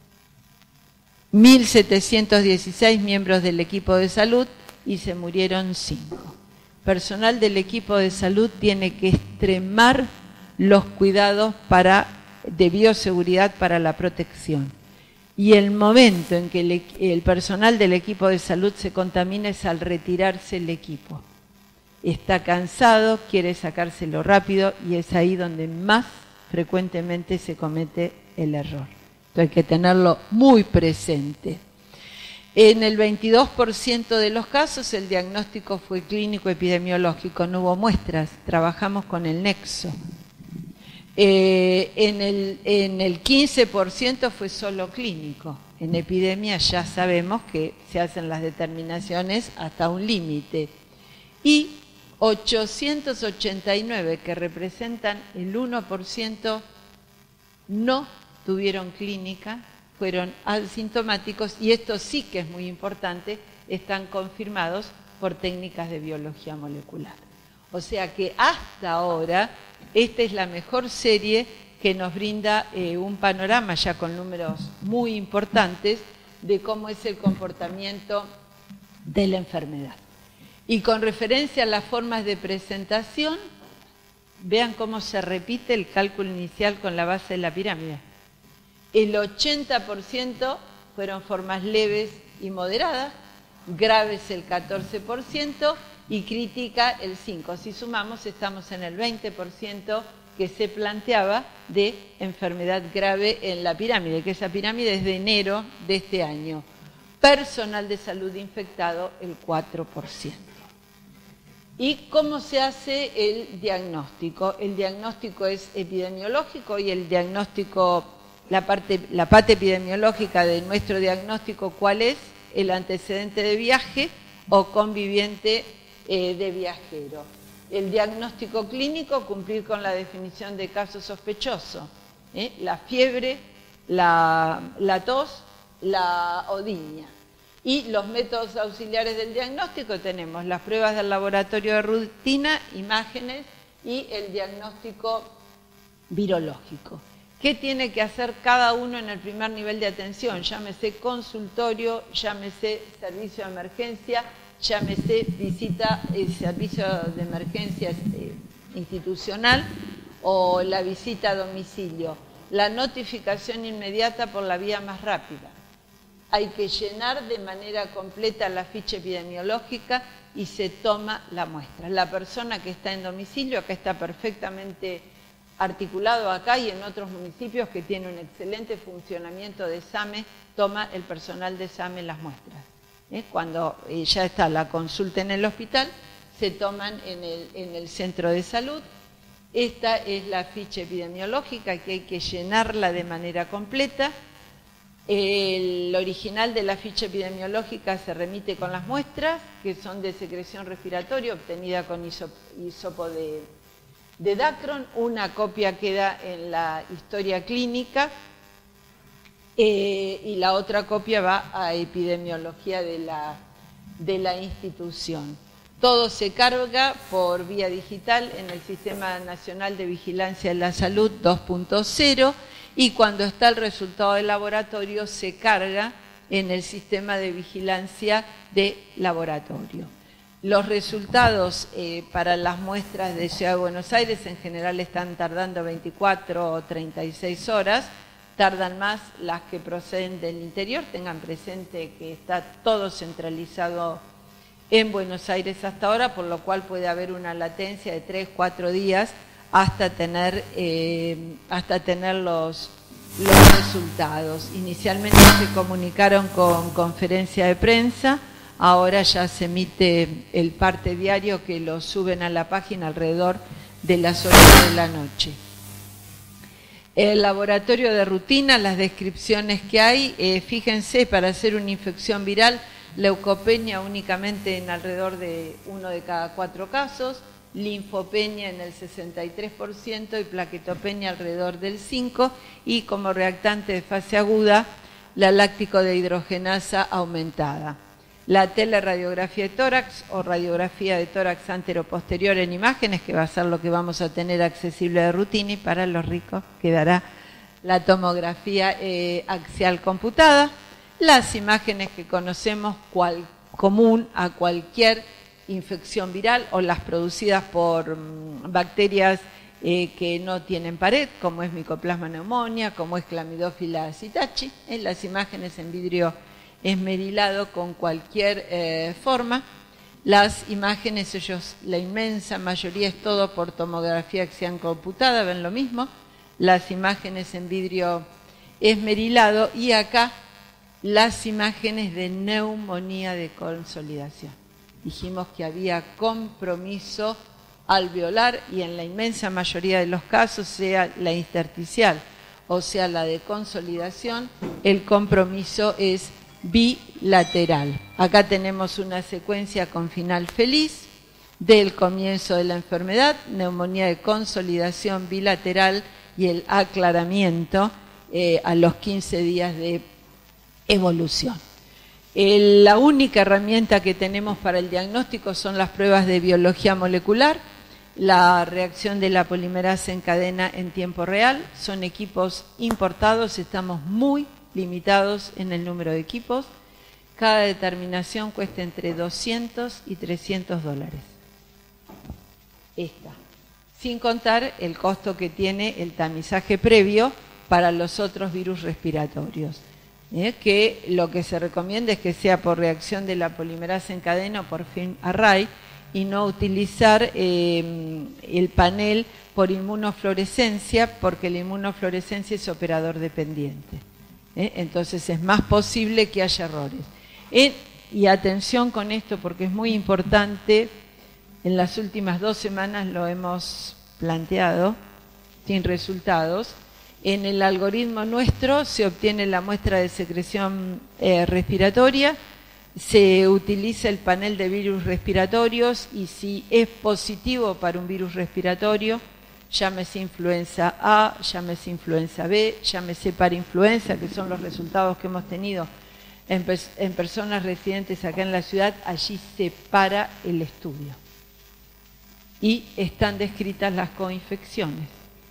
mil setecientos dieciséis miembros del equipo de salud y se murieron cinco. Personal del equipo de salud tiene que extremar los cuidados para, de bioseguridad para la protección. Y el momento en que el, el personal del equipo de salud se contamina es al retirarse el equipo. Está cansado, quiere sacárselo rápido y es ahí donde más frecuentemente se comete el error. Entonces hay que tenerlo muy presente. En el veintidós por ciento de los casos el diagnóstico fue clínico epidemiológico, no hubo muestras, trabajamos con el nexo. Eh, en, el, en el quince por ciento fue solo clínico, en epidemia ya sabemos que se hacen las determinaciones hasta un límite. Y ochocientos ochenta y nueve, que representan el uno por ciento, no tuvieron clínica, fueron asintomáticos, y esto sí que es muy importante, están confirmados por técnicas de biología molecular. O sea que hasta ahora esta es la mejor serie que nos brinda eh, un panorama ya con números muy importantes de cómo es el comportamiento de la enfermedad. Y con referencia a las formas de presentación, vean cómo se repite el cálculo inicial con la base de la pirámide. El ochenta por ciento fueron formas leves y moderadas, graves el catorce por ciento y crítica el cinco por ciento. Si sumamos, estamos en el veinte por ciento que se planteaba de enfermedad grave en la pirámide, que esa pirámide es de enero de este año. Personal de salud infectado, el cuatro por ciento. ¿Y cómo se hace el diagnóstico? El diagnóstico es epidemiológico y el diagnóstico, la parte, la parte epidemiológica de nuestro diagnóstico, ¿cuál es? El antecedente de viaje o conviviente eh, de viajero. El diagnóstico clínico, cumplir con la definición de caso sospechoso. ¿eh? La fiebre, la, la tos, la odinia. Y los métodos auxiliares del diagnóstico tenemos las pruebas del laboratorio de rutina, imágenes y el diagnóstico virológico. ¿Qué tiene que hacer cada uno en el primer nivel de atención? Llámese consultorio, llámese servicio de emergencia, llámese visita, eh, servicio de emergencia eh, institucional o la visita a domicilio. La notificación inmediata por la vía más rápida. Hay que llenar de manera completa la ficha epidemiológica y se toma la muestra. La persona que está en domicilio, acá está perfectamente articulado acá y en otros municipios que tiene un excelente funcionamiento de SAME, toma el personal de SAME las muestras. ¿Eh? Cuando eh, ya está la consulta en el hospital, se toman en el, en el centro de salud. Esta es la ficha epidemiológica que hay que llenarla de manera completa. El original de la ficha epidemiológica se remite con las muestras, que son de secreción respiratoria obtenida con hisopo de, de Dacron. Una copia queda en la historia clínica eh, y la otra copia va a epidemiología de la, de la institución. Todo se carga por vía digital en el Sistema Nacional de Vigilancia de la Salud dos punto cero y cuando está el resultado del laboratorio se carga en el Sistema de Vigilancia de Laboratorio. Los resultados eh, para las muestras de Ciudad de Buenos Aires en general están tardando veinticuatro o treinta y seis horas, tardan más las que proceden del interior. Tengan presente que está todo centralizado en Buenos Aires hasta ahora, por lo cual puede haber una latencia de tres, cuatro días hasta tener, eh, hasta tener los, los resultados. Inicialmente se comunicaron con conferencia de prensa, ahora ya se emite el parte diario que lo suben a la página alrededor de las ocho de la noche. El laboratorio de rutina, las descripciones que hay, eh, fíjense, para hacer una infección viral, leucopenia únicamente en alrededor de uno de cada cuatro casos, linfopenia en el sesenta y tres por ciento y plaquetopenia alrededor del cinco por ciento y como reactante de fase aguda, la láctico dehidrogenasa aumentada. La teleradiografía de tórax o radiografía de tórax anteroposterior en imágenes, que va a ser lo que vamos a tener accesible de rutina, y para los ricos quedará la tomografía eh, axial computada. Las imágenes que conocemos cual, común a cualquier infección viral o las producidas por um, bacterias eh, que no tienen pared, como es Mycoplasma pneumonia, como es Clamidófila citachi, en las imágenes en vidrio esmerilado con cualquier eh, forma. Las imágenes, ellos, la inmensa mayoría es todo por tomografía axial computada, ven lo mismo, las imágenes en vidrio esmerilado y acá las imágenes de neumonía de consolidación. Dijimos que había compromiso alveolar y en la inmensa mayoría de los casos, sea la intersticial o sea, la de consolidación, el compromiso es bilateral. Acá tenemos una secuencia con final feliz del comienzo de la enfermedad, neumonía de consolidación bilateral y el aclaramiento eh, a los quince días de evolución. Eh, la única herramienta que tenemos para el diagnóstico son las pruebas de biología molecular, la reacción de la polimerasa en cadena en tiempo real. Son equipos importados, estamos muy limitados en el número de equipos. Cada determinación cuesta entre doscientos y trescientos dólares. Esta, sin contar el costo que tiene el tamizaje previo para los otros virus respiratorios, ¿eh? que lo que se recomienda es que sea por reacción de la polimerasa en cadena o por film array, y no utilizar eh, el panel por inmunofluorescencia, porque la inmunofluorescencia es operador dependiente. ¿eh? Entonces es más posible que haya errores. En, y atención con esto, porque es muy importante, en las últimas dos semanas lo hemos planteado, sin resultados. En el algoritmo nuestro se obtiene la muestra de secreción eh, respiratoria, se utiliza el panel de virus respiratorios y si es positivo para un virus respiratorio, llámese influenza A, llámese influenza B, llámese parainfluenza, que son los resultados que hemos tenido en, en personas residentes acá en la ciudad, allí se para el estudio. Y están descritas las coinfecciones.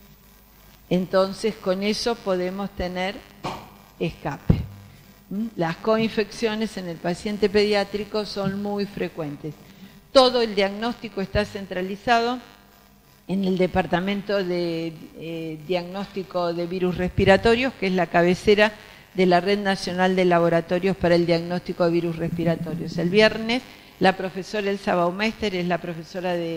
Entonces, con eso podemos tener escape. Las coinfecciones en el paciente pediátrico son muy frecuentes. Todo el diagnóstico está centralizado en el Departamento de eh, Diagnóstico de Virus Respiratorios, que es la cabecera de la Red Nacional de Laboratorios para el Diagnóstico de Virus Respiratorios. El viernes, la profesora Elsa Baumeister es la profesora de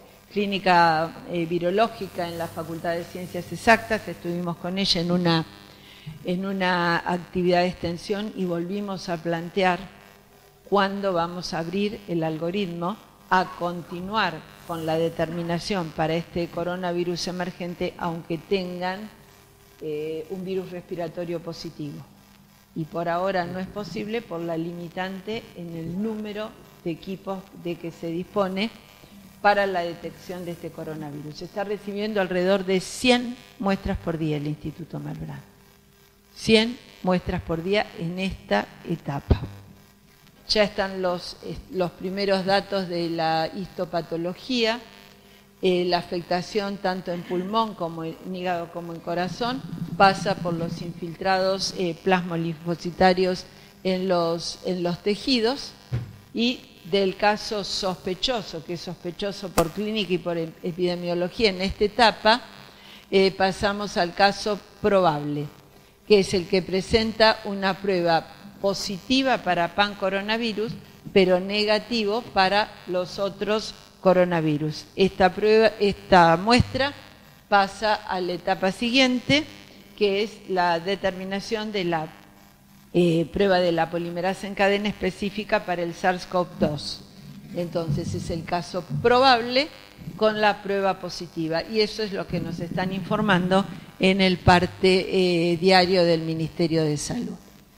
Clínica eh, Virológica en la Facultad de Ciencias Exactas. Estuvimos con ella en una, en una actividad de extensión y volvimos a plantear cuándo vamos a abrir el algoritmo a continuar con la determinación para este coronavirus emergente, aunque tengan eh, un virus respiratorio positivo. Y por ahora no es posible por la limitante en el número de equipos de que se dispone para la detección de este coronavirus. Se está recibiendo alrededor de cien muestras por día el Instituto Malbrán. cien muestras por día en esta etapa. Ya están los, los primeros datos de la histopatología, eh, la afectación tanto en pulmón como en hígado como en corazón, pasa por los infiltrados eh, plasmolinfocitarios en los, en los tejidos, y del caso sospechoso, que es sospechoso por clínica y por epidemiología en esta etapa, eh, pasamos al caso probable, que es el que presenta una prueba positiva para pancoronavirus, pero negativo para los otros coronavirus. Esta prueba, esta muestra pasa a la etapa siguiente, que es la determinación de la eh, prueba de la polimerasa en cadena específica para el SARS CoV dos. Entonces es el caso probable con la prueba positiva, y eso es lo que nos están informando en el parte eh, diario del Ministerio de Salud.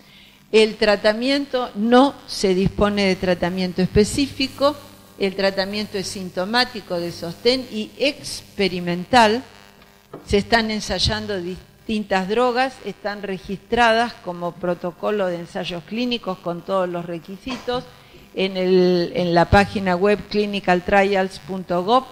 El tratamiento, no se dispone de tratamiento específico, el tratamiento es sintomático, de sostén y experimental. Se están ensayando distintas drogas, están registradas como protocolo de ensayos clínicos con todos los requisitos en, el, en la página web clinical trials punto gov.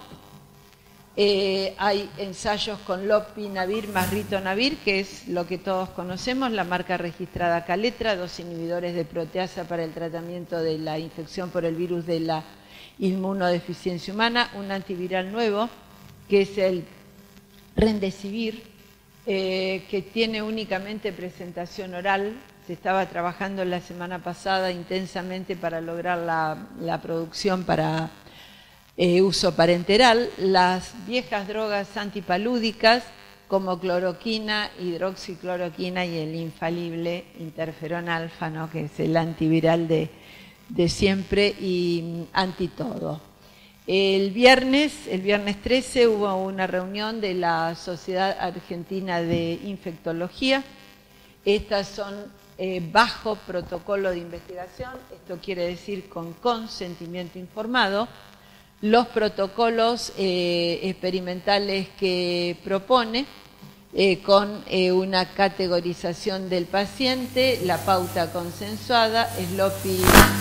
Eh, hay ensayos con lopinavir más ritonavir, que es lo que todos conocemos, la marca registrada Caletra, dos inhibidores de proteasa para el tratamiento de la infección por el virus de la inmunodeficiencia humana, un antiviral nuevo, que es el Remdesivir, eh, que tiene únicamente presentación oral. Se estaba trabajando la semana pasada intensamente para lograr la, la producción para Eh, uso parenteral. Las viejas drogas antipalúdicas como cloroquina, hidroxicloroquina y el infalible interferón alfa, ¿no? que es el antiviral de, de siempre y antitodo. El viernes, el viernes trece, hubo una reunión de la Sociedad Argentina de Infectología. Estas son eh, bajo protocolo de investigación, esto quiere decir con consentimiento informado. Los protocolos eh, experimentales que propone, eh, con eh, una categorización del paciente, la pauta consensuada, es Lopi,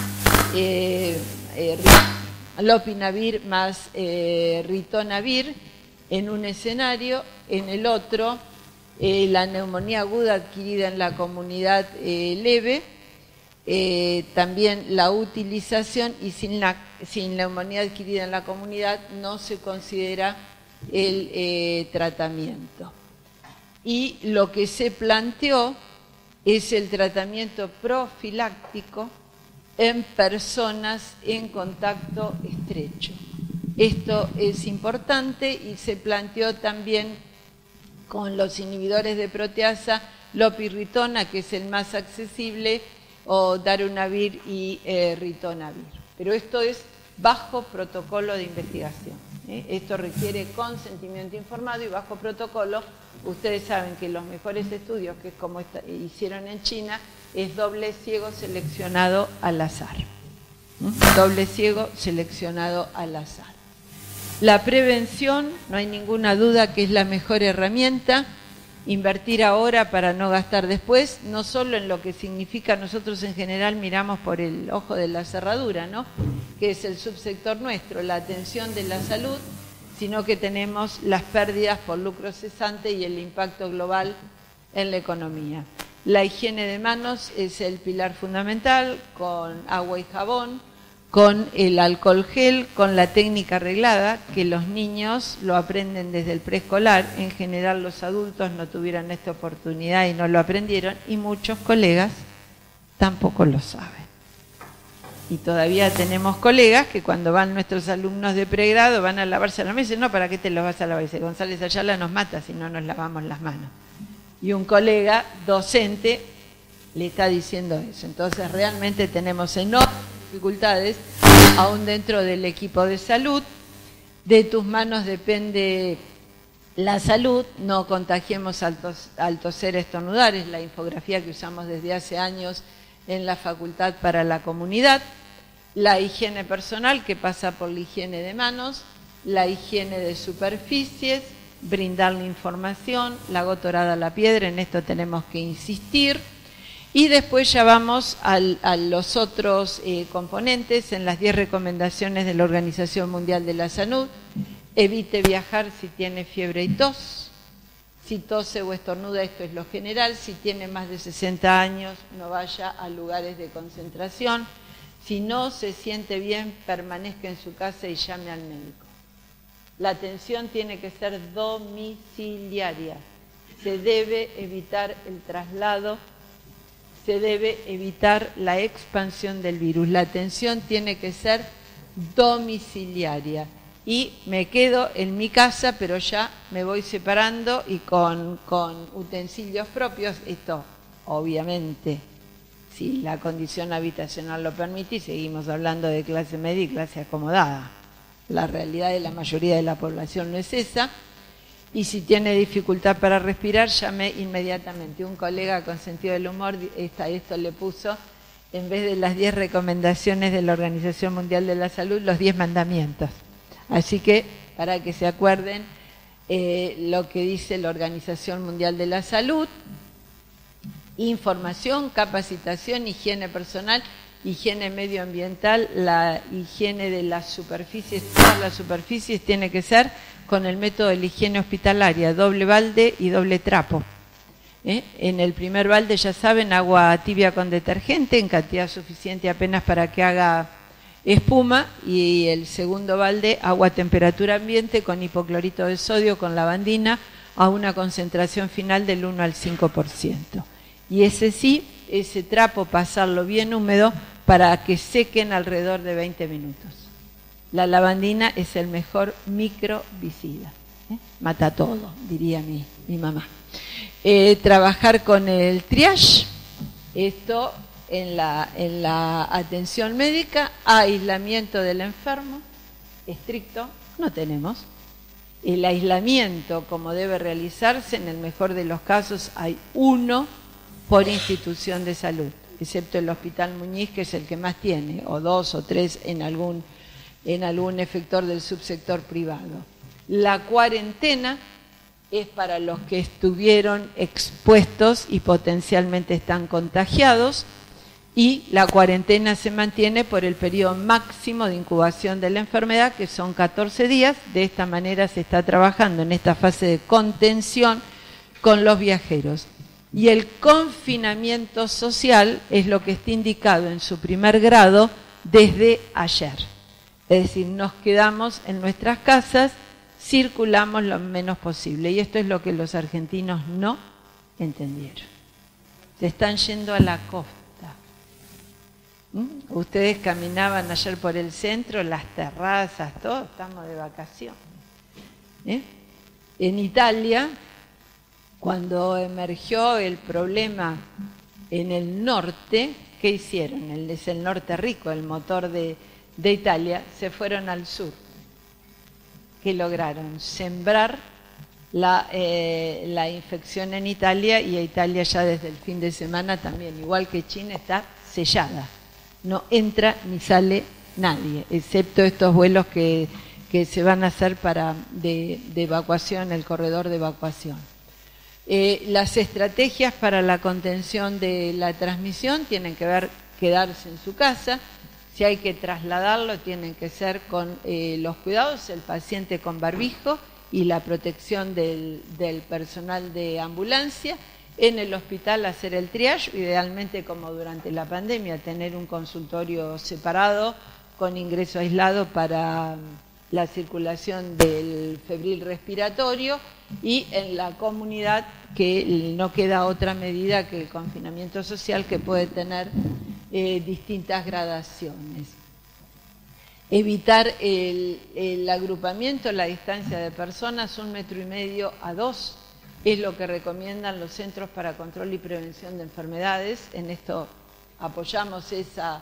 eh, eh, Lopinavir más eh, Ritonavir en un escenario, en el otro eh, la neumonía aguda adquirida en la comunidad eh, leve, eh, también la utilización y sin, la, sin neumonía adquirida en la comunidad no se considera el eh, tratamiento. Y lo que se planteó es el tratamiento profiláctico en personas en contacto estrecho. Esto es importante y se planteó también con los inhibidores de proteasa, lopirritona, que es el más accesible, o darunavir y eh, ritonavir. Pero esto es bajo protocolo de investigación. ¿eh? Esto requiere consentimiento informado y bajo protocolo. Ustedes saben que los mejores estudios, que es como esta, hicieron en China, es doble ciego seleccionado al azar. ¿Mm? Doble ciego seleccionado al azar. La prevención, no hay ninguna duda que es la mejor herramienta. Invertir ahora para no gastar después, no solo en lo que significa, nosotros en general miramos por el ojo de la cerradura, ¿no? Que es el subsector nuestro, la atención de la salud, sino que tenemos las pérdidas por lucro cesante y el impacto global en la economía. La higiene de manos es el pilar fundamental, con agua y jabón, con el alcohol gel, con la técnica arreglada, que los niños lo aprenden desde el preescolar. En general los adultos no tuvieron esta oportunidad y no lo aprendieron, y muchos colegas tampoco lo saben. Y todavía tenemos colegas que cuando van nuestros alumnos de pregrado van a lavarse las manos y dicen, no, ¿para qué te los vas a lavar? Y dice, González Ayala nos mata si no nos lavamos las manos. Y un colega docente le está diciendo eso. Entonces realmente tenemos enormes dificultades, aún dentro del equipo de salud. De tus manos depende la salud, no contagiemos al, tos, al toser, estornudar, es la infografía que usamos desde hace años en la Facultad para la Comunidad. La higiene personal, que pasa por la higiene de manos, la higiene de superficies, brindarle información, la gotorada a la piedra, en esto tenemos que insistir. Y después ya vamos al, a los otros eh, componentes en las diez recomendaciones de la Organización Mundial de la Salud. Evite viajar si tiene fiebre y tos. Si tose o estornuda, esto es lo general. Si tiene más de sesenta años, no vaya a lugares de concentración. Si no se siente bien, permanezca en su casa y llame al médico. La atención tiene que ser domiciliaria. Se debe evitar el traslado. Se debe evitar la expansión del virus. La atención tiene que ser domiciliaria. Y me quedo en mi casa, pero ya me voy separando y con, con utensilios propios. Esto, obviamente, si la condición habitacional lo permite, y seguimos hablando de clase media y clase acomodada. La realidad de la mayoría de la población no es esa. Y si tiene dificultad para respirar, llame inmediatamente. Un colega con sentido del humor, esta, esto le puso, en vez de las diez recomendaciones de la Organización Mundial de la Salud, los diez mandamientos. Así que, para que se acuerden eh, lo que dice la Organización Mundial de la Salud: información, capacitación, higiene personal, higiene medioambiental, la higiene de las superficies, todas las superficies tiene que ser con el método de la higiene hospitalaria, doble balde y doble trapo. ¿Eh? En el primer balde, ya saben, agua tibia con detergente en cantidad suficiente apenas para que haga espuma, y el segundo balde, agua a temperatura ambiente con hipoclorito de sodio, con lavandina, a una concentración final del uno al cinco por ciento. Y ese sí, ese trapo pasarlo bien húmedo para que sequen alrededor de veinte minutos. La lavandina es el mejor microbicida. ¿eh? Mata todo, diría mi, mi mamá. Eh, trabajar con el triage, esto en la, en la atención médica, aislamiento del enfermo, estricto no tenemos. El aislamiento, como debe realizarse, en el mejor de los casos hay uno por institución de salud, excepto el Hospital Muñiz, que es el que más tiene, o dos o tres en algún, en algún efector del subsector privado. La cuarentena es para los que estuvieron expuestos y potencialmente están contagiados, y la cuarentena se mantiene por el periodo máximo de incubación de la enfermedad, que son catorce días. De esta manera se está trabajando en esta fase de contención con los viajeros. Y el confinamiento social es lo que está indicado en su primer grado desde ayer. Es decir, nos quedamos en nuestras casas, circulamos lo menos posible. Y esto es lo que los argentinos no entendieron. Se están yendo a la costa. ¿Mm? Ustedes caminaban ayer por el centro, las terrazas, todo, estamos de vacaciones. ¿Eh? En Italia, cuando emergió el problema en el norte, ¿qué hicieron? El, es el norte rico, el motor de, de Italia, se fueron al sur. ¿Qué lograron? Sembrar la, eh, la infección en Italia, y a Italia ya desde el fin de semana también, igual que China, está sellada. No entra ni sale nadie, excepto estos vuelos que, que se van a hacer para de, de evacuación, el corredor de evacuación. Eh, las estrategias para la contención de la transmisión tienen que ver quedarse en su casa. Si hay que trasladarlo, tienen que ser con eh, los cuidados, el paciente con barbijo y la protección del, del personal de ambulancia. En el hospital hacer el triage, idealmente como durante la pandemia, tener un consultorio separado con ingreso aislado para la circulación del febril respiratorio, y en la comunidad que no queda otra medida que el confinamiento social, que puede tener eh, distintas gradaciones. Evitar el, el agrupamiento, la distancia de personas, un metro y medio a dos, es lo que recomiendan los Centros para Control y Prevención de Enfermedades. En esto apoyamos esa,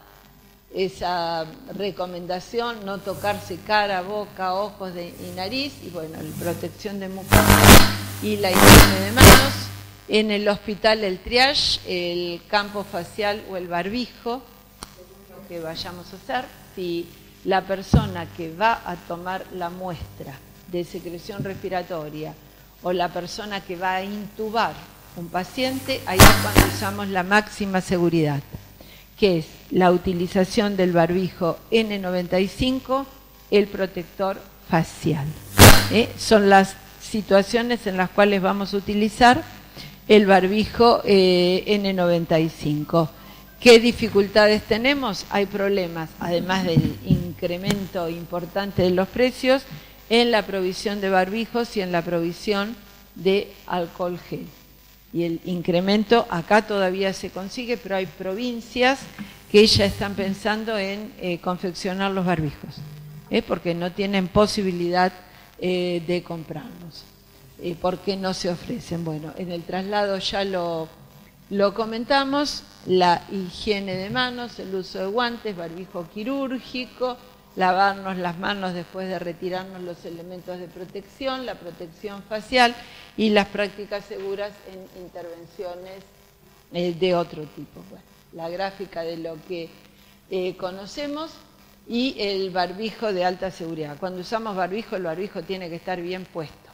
esa recomendación, no tocarse cara, boca, ojos de, y nariz, y bueno, la protección de mucosas y la higiene de manos. En el hospital el triage, el campo facial o el barbijo, según lo que vayamos a hacer. Si la persona que va a tomar la muestra de secreción respiratoria o la persona que va a intubar un paciente, ahí es cuando usamos la máxima seguridad, que es la utilización del barbijo ene noventa y cinco, el protector facial. ¿Eh? Son las situaciones en las cuales vamos a utilizar el barbijo eh, ene noventa y cinco. ¿Qué dificultades tenemos? Hay problemas, además del incremento importante de los precios, en la provisión de barbijos y en la provisión de alcohol gel. Y el incremento acá todavía se consigue, pero hay provincias que ya están pensando en eh, confeccionar los barbijos, ¿eh? porque no tienen posibilidad eh, de comprarlos. Eh, ¿Por qué no se ofrecen? Bueno, en el traslado ya lo, lo comentamos, la higiene de manos, el uso de guantes, barbijo quirúrgico, lavarnos las manos después de retirarnos los elementos de protección, la protección facial y las prácticas seguras en intervenciones eh, de otro tipo. Bueno, la gráfica de lo que eh, conocemos, y el barbijo de alta seguridad. Cuando usamos barbijo, el barbijo tiene que estar bien puesto.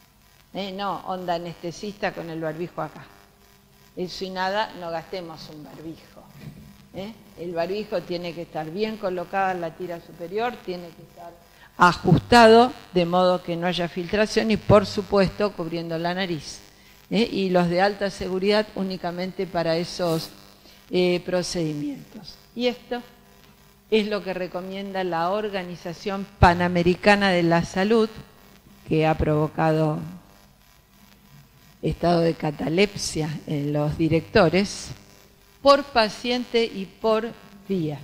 Eh, no, onda anestesista con el barbijo acá. Eso y nada, no gastemos un barbijo. ¿Eh? El barbijo tiene que estar bien colocado en la tira superior, tiene que estar ajustado de modo que no haya filtración y, por supuesto, cubriendo la nariz. ¿Eh? Y los de alta seguridad únicamente para esos eh, procedimientos. Y esto es lo que recomienda la Organización Panamericana de la Salud, que ha provocado estado de catalepsia en los directores, por paciente y por día.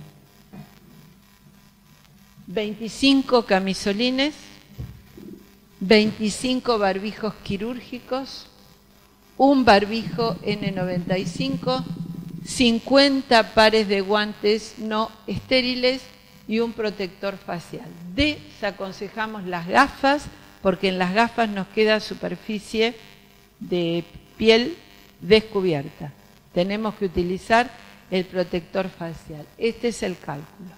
veinticinco camisolines, veinticinco barbijos quirúrgicos, un barbijo ene noventa y cinco, cincuenta pares de guantes no estériles y un protector facial. Desaconsejamos las gafas porque en las gafas nos queda superficie de piel descubierta. Tenemos que utilizar el protector facial. Este es el cálculo.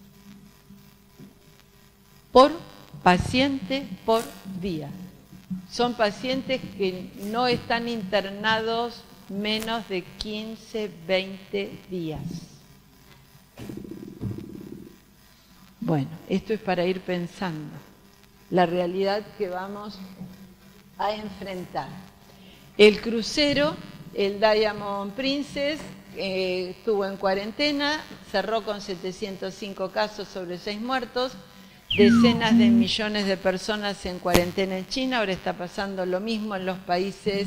Por paciente por día. Son pacientes que no están internados menos de quince, veinte días. Bueno, esto es para ir pensando la realidad que vamos a enfrentar. El crucero, el Diamond Princess, eh, estuvo en cuarentena, cerró con setecientos cinco casos sobre seis muertos, decenas de millones de personas en cuarentena en China. Ahora está pasando lo mismo en los países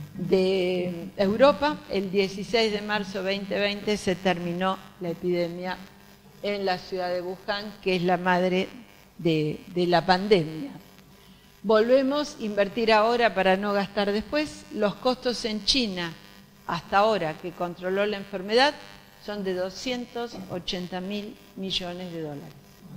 de Europa. El dieciséis de marzo de dos mil veinte se terminó la epidemia en la ciudad de Wuhan, que es la madre de, de la pandemia. Volvemos a invertir ahora para no gastar después. Los costos en China, hasta ahora que controló la enfermedad, son de doscientos ochenta mil millones de dólares.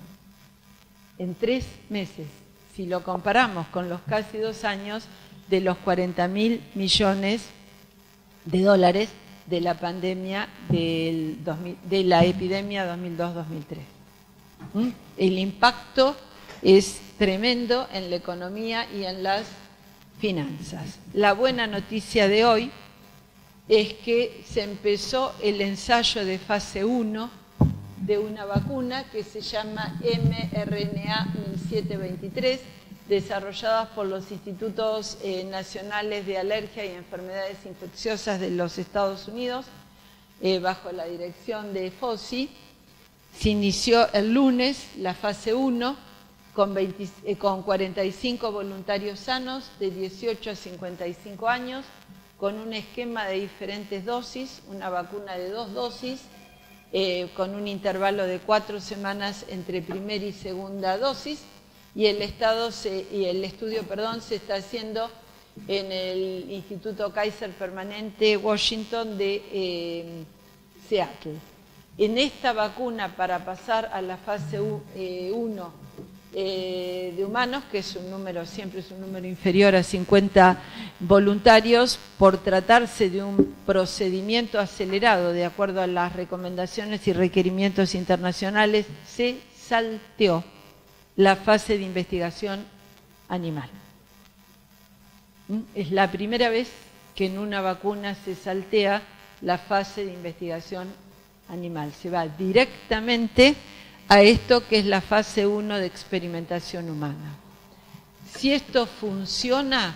En tres meses, si lo comparamos con los casi dos años de los cuarenta mil millones de dólares de la pandemia del dos mil, de la epidemia dos mil dos dos mil tres. ¿Mm? El impacto es tremendo en la economía y en las finanzas. La buena noticia de hoy es que se empezó el ensayo de fase uno de una vacuna que se llama M R N A mil setecientos veintitrés, desarrollada por los Institutos eh, Nacionales de Alergia y Enfermedades Infecciosas de los Estados Unidos, eh, bajo la dirección de Fauci. Se inició el lunes la fase uno con, veinte, eh, con cuarenta y cinco voluntarios sanos de dieciocho a cincuenta y cinco años, con un esquema de diferentes dosis, una vacuna de dos dosis, eh, con un intervalo de cuatro semanas entre primera y segunda dosis, y el, estado se, y el estudio perdón, se está haciendo en el Instituto Kaiser Permanente Washington de eh, Seattle. En esta vacuna, para pasar a la fase uno eh, de humanos, que es un número, siempre es un número inferior a cincuenta voluntarios, por tratarse de un procedimiento acelerado de acuerdo a las recomendaciones y requerimientos internacionales, se salteó la fase de investigación animal. Es la primera vez que en una vacuna se saltea la fase de investigación animal. Se va directamente a esto que es la fase uno de experimentación humana. Si esto funciona,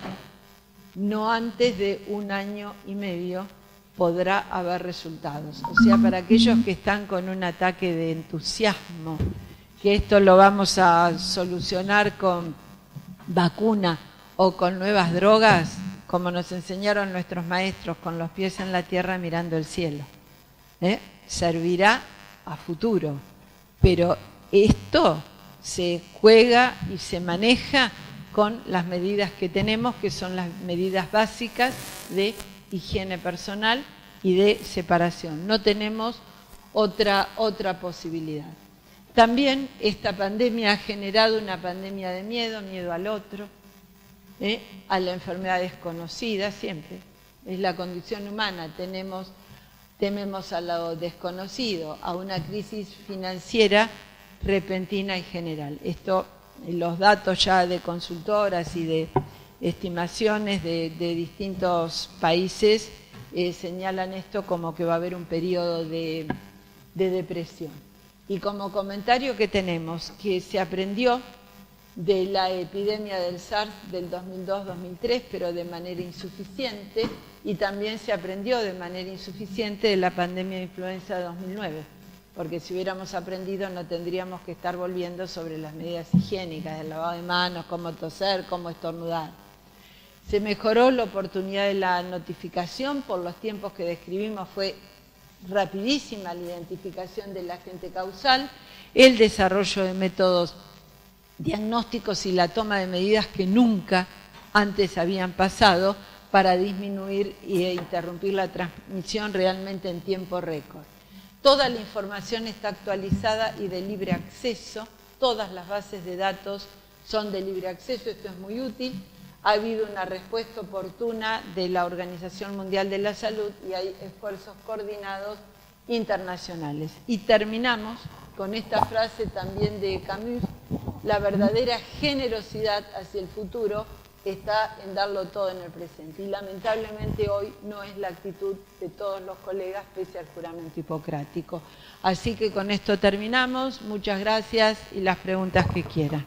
no antes de un año y medio podrá haber resultados. O sea, para aquellos que están con un ataque de entusiasmo, que esto lo vamos a solucionar con vacuna o con nuevas drogas, como nos enseñaron nuestros maestros, con los pies en la tierra mirando el cielo. ¿Eh? Servirá a futuro, pero esto se juega y se maneja con las medidas que tenemos, que son las medidas básicas de higiene personal y de separación. No tenemos otra, otra posibilidad. También esta pandemia ha generado una pandemia de miedo, miedo al otro, ¿eh? a la enfermedad desconocida, siempre. Es la condición humana, tenemos, tememos a lo desconocido, a una crisis financiera repentina y general. Esto, los datos ya de consultoras y de estimaciones de, de distintos países eh, señalan esto como que va a haber un periodo de, de depresión. Y como comentario que tenemos, que se aprendió de la epidemia del SARS del dos mil dos dos mil tres, pero de manera insuficiente, y también se aprendió de manera insuficiente de la pandemia de influenza de dos mil nueve, porque si hubiéramos aprendido no tendríamos que estar volviendo sobre las medidas higiénicas, el lavado de manos, cómo toser, cómo estornudar. Se mejoró la oportunidad de la notificación, por los tiempos que describimos fue rapidísima la identificación del agente causal, el desarrollo de métodos diagnósticos y la toma de medidas que nunca antes habían pasado para disminuir e interrumpir la transmisión realmente en tiempo récord. Toda la información está actualizada y de libre acceso. Todas las bases de datos son de libre acceso, esto es muy útil. Ha habido una respuesta oportuna de la Organización Mundial de la Salud y hay esfuerzos coordinados internacionales. Y terminamos con esta frase también de Camus: la verdadera generosidad hacia el futuro está en darlo todo en el presente. Y lamentablemente hoy no es la actitud de todos los colegas pese al juramento hipocrático. Así que con esto terminamos. Muchas gracias y las preguntas que quieran.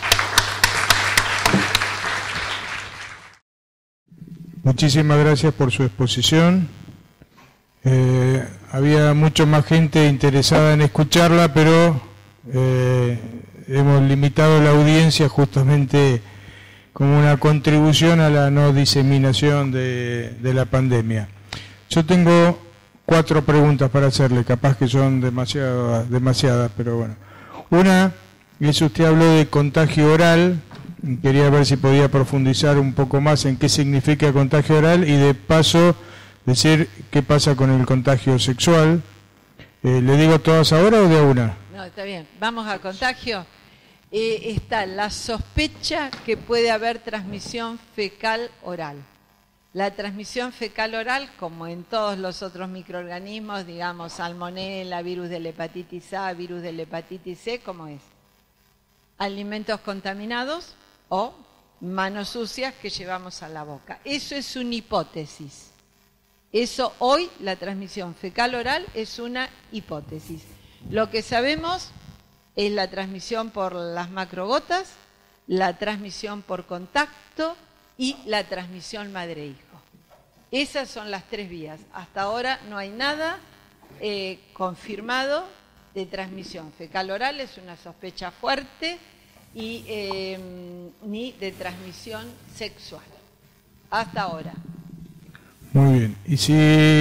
Muchísimas gracias por su exposición. Eh, había mucho más gente interesada en escucharla, pero eh, hemos limitado la audiencia justamente como una contribución a la no diseminación de, de la pandemia. Yo tengo cuatro preguntas para hacerle, capaz que son demasiadas, demasiadas, pero bueno. Una es, usted habló de contagio oral. Quería ver si podía profundizar un poco más en qué significa contagio oral y de paso decir qué pasa con el contagio sexual. Eh, ¿Le digo todas ahora o de a una? No, está bien. Vamos a contagio. Eh, está la sospecha que puede haber transmisión fecal oral. La transmisión fecal oral, como en todos los otros microorganismos, digamos salmonela, virus de la hepatitis A, virus de la hepatitis C, ¿cómo es? Alimentos contaminados o manos sucias que llevamos a la boca. Eso es una hipótesis. Eso hoy, la transmisión fecal oral, es una hipótesis. Lo que sabemos es la transmisión por las macrogotas, la transmisión por contacto y la transmisión madre-hijo. Esas son las tres vías. Hasta ahora no hay nada eh, confirmado de transmisión fecal oral, es una sospecha fuerte, y eh, ni de transmisión sexual, hasta ahora. Muy bien. Y si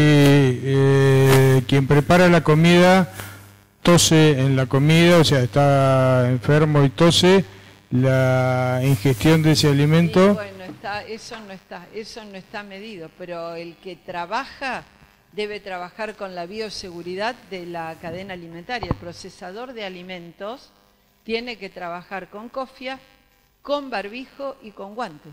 eh, quien prepara la comida tose en la comida, o sea, está enfermo y tose, la ingestión de ese alimento... Sí, bueno, está, eso no está, eso no está medido, pero el que trabaja debe trabajar con la bioseguridad de la cadena alimentaria. El procesador de alimentos tiene que trabajar con cofia, con barbijo y con guantes.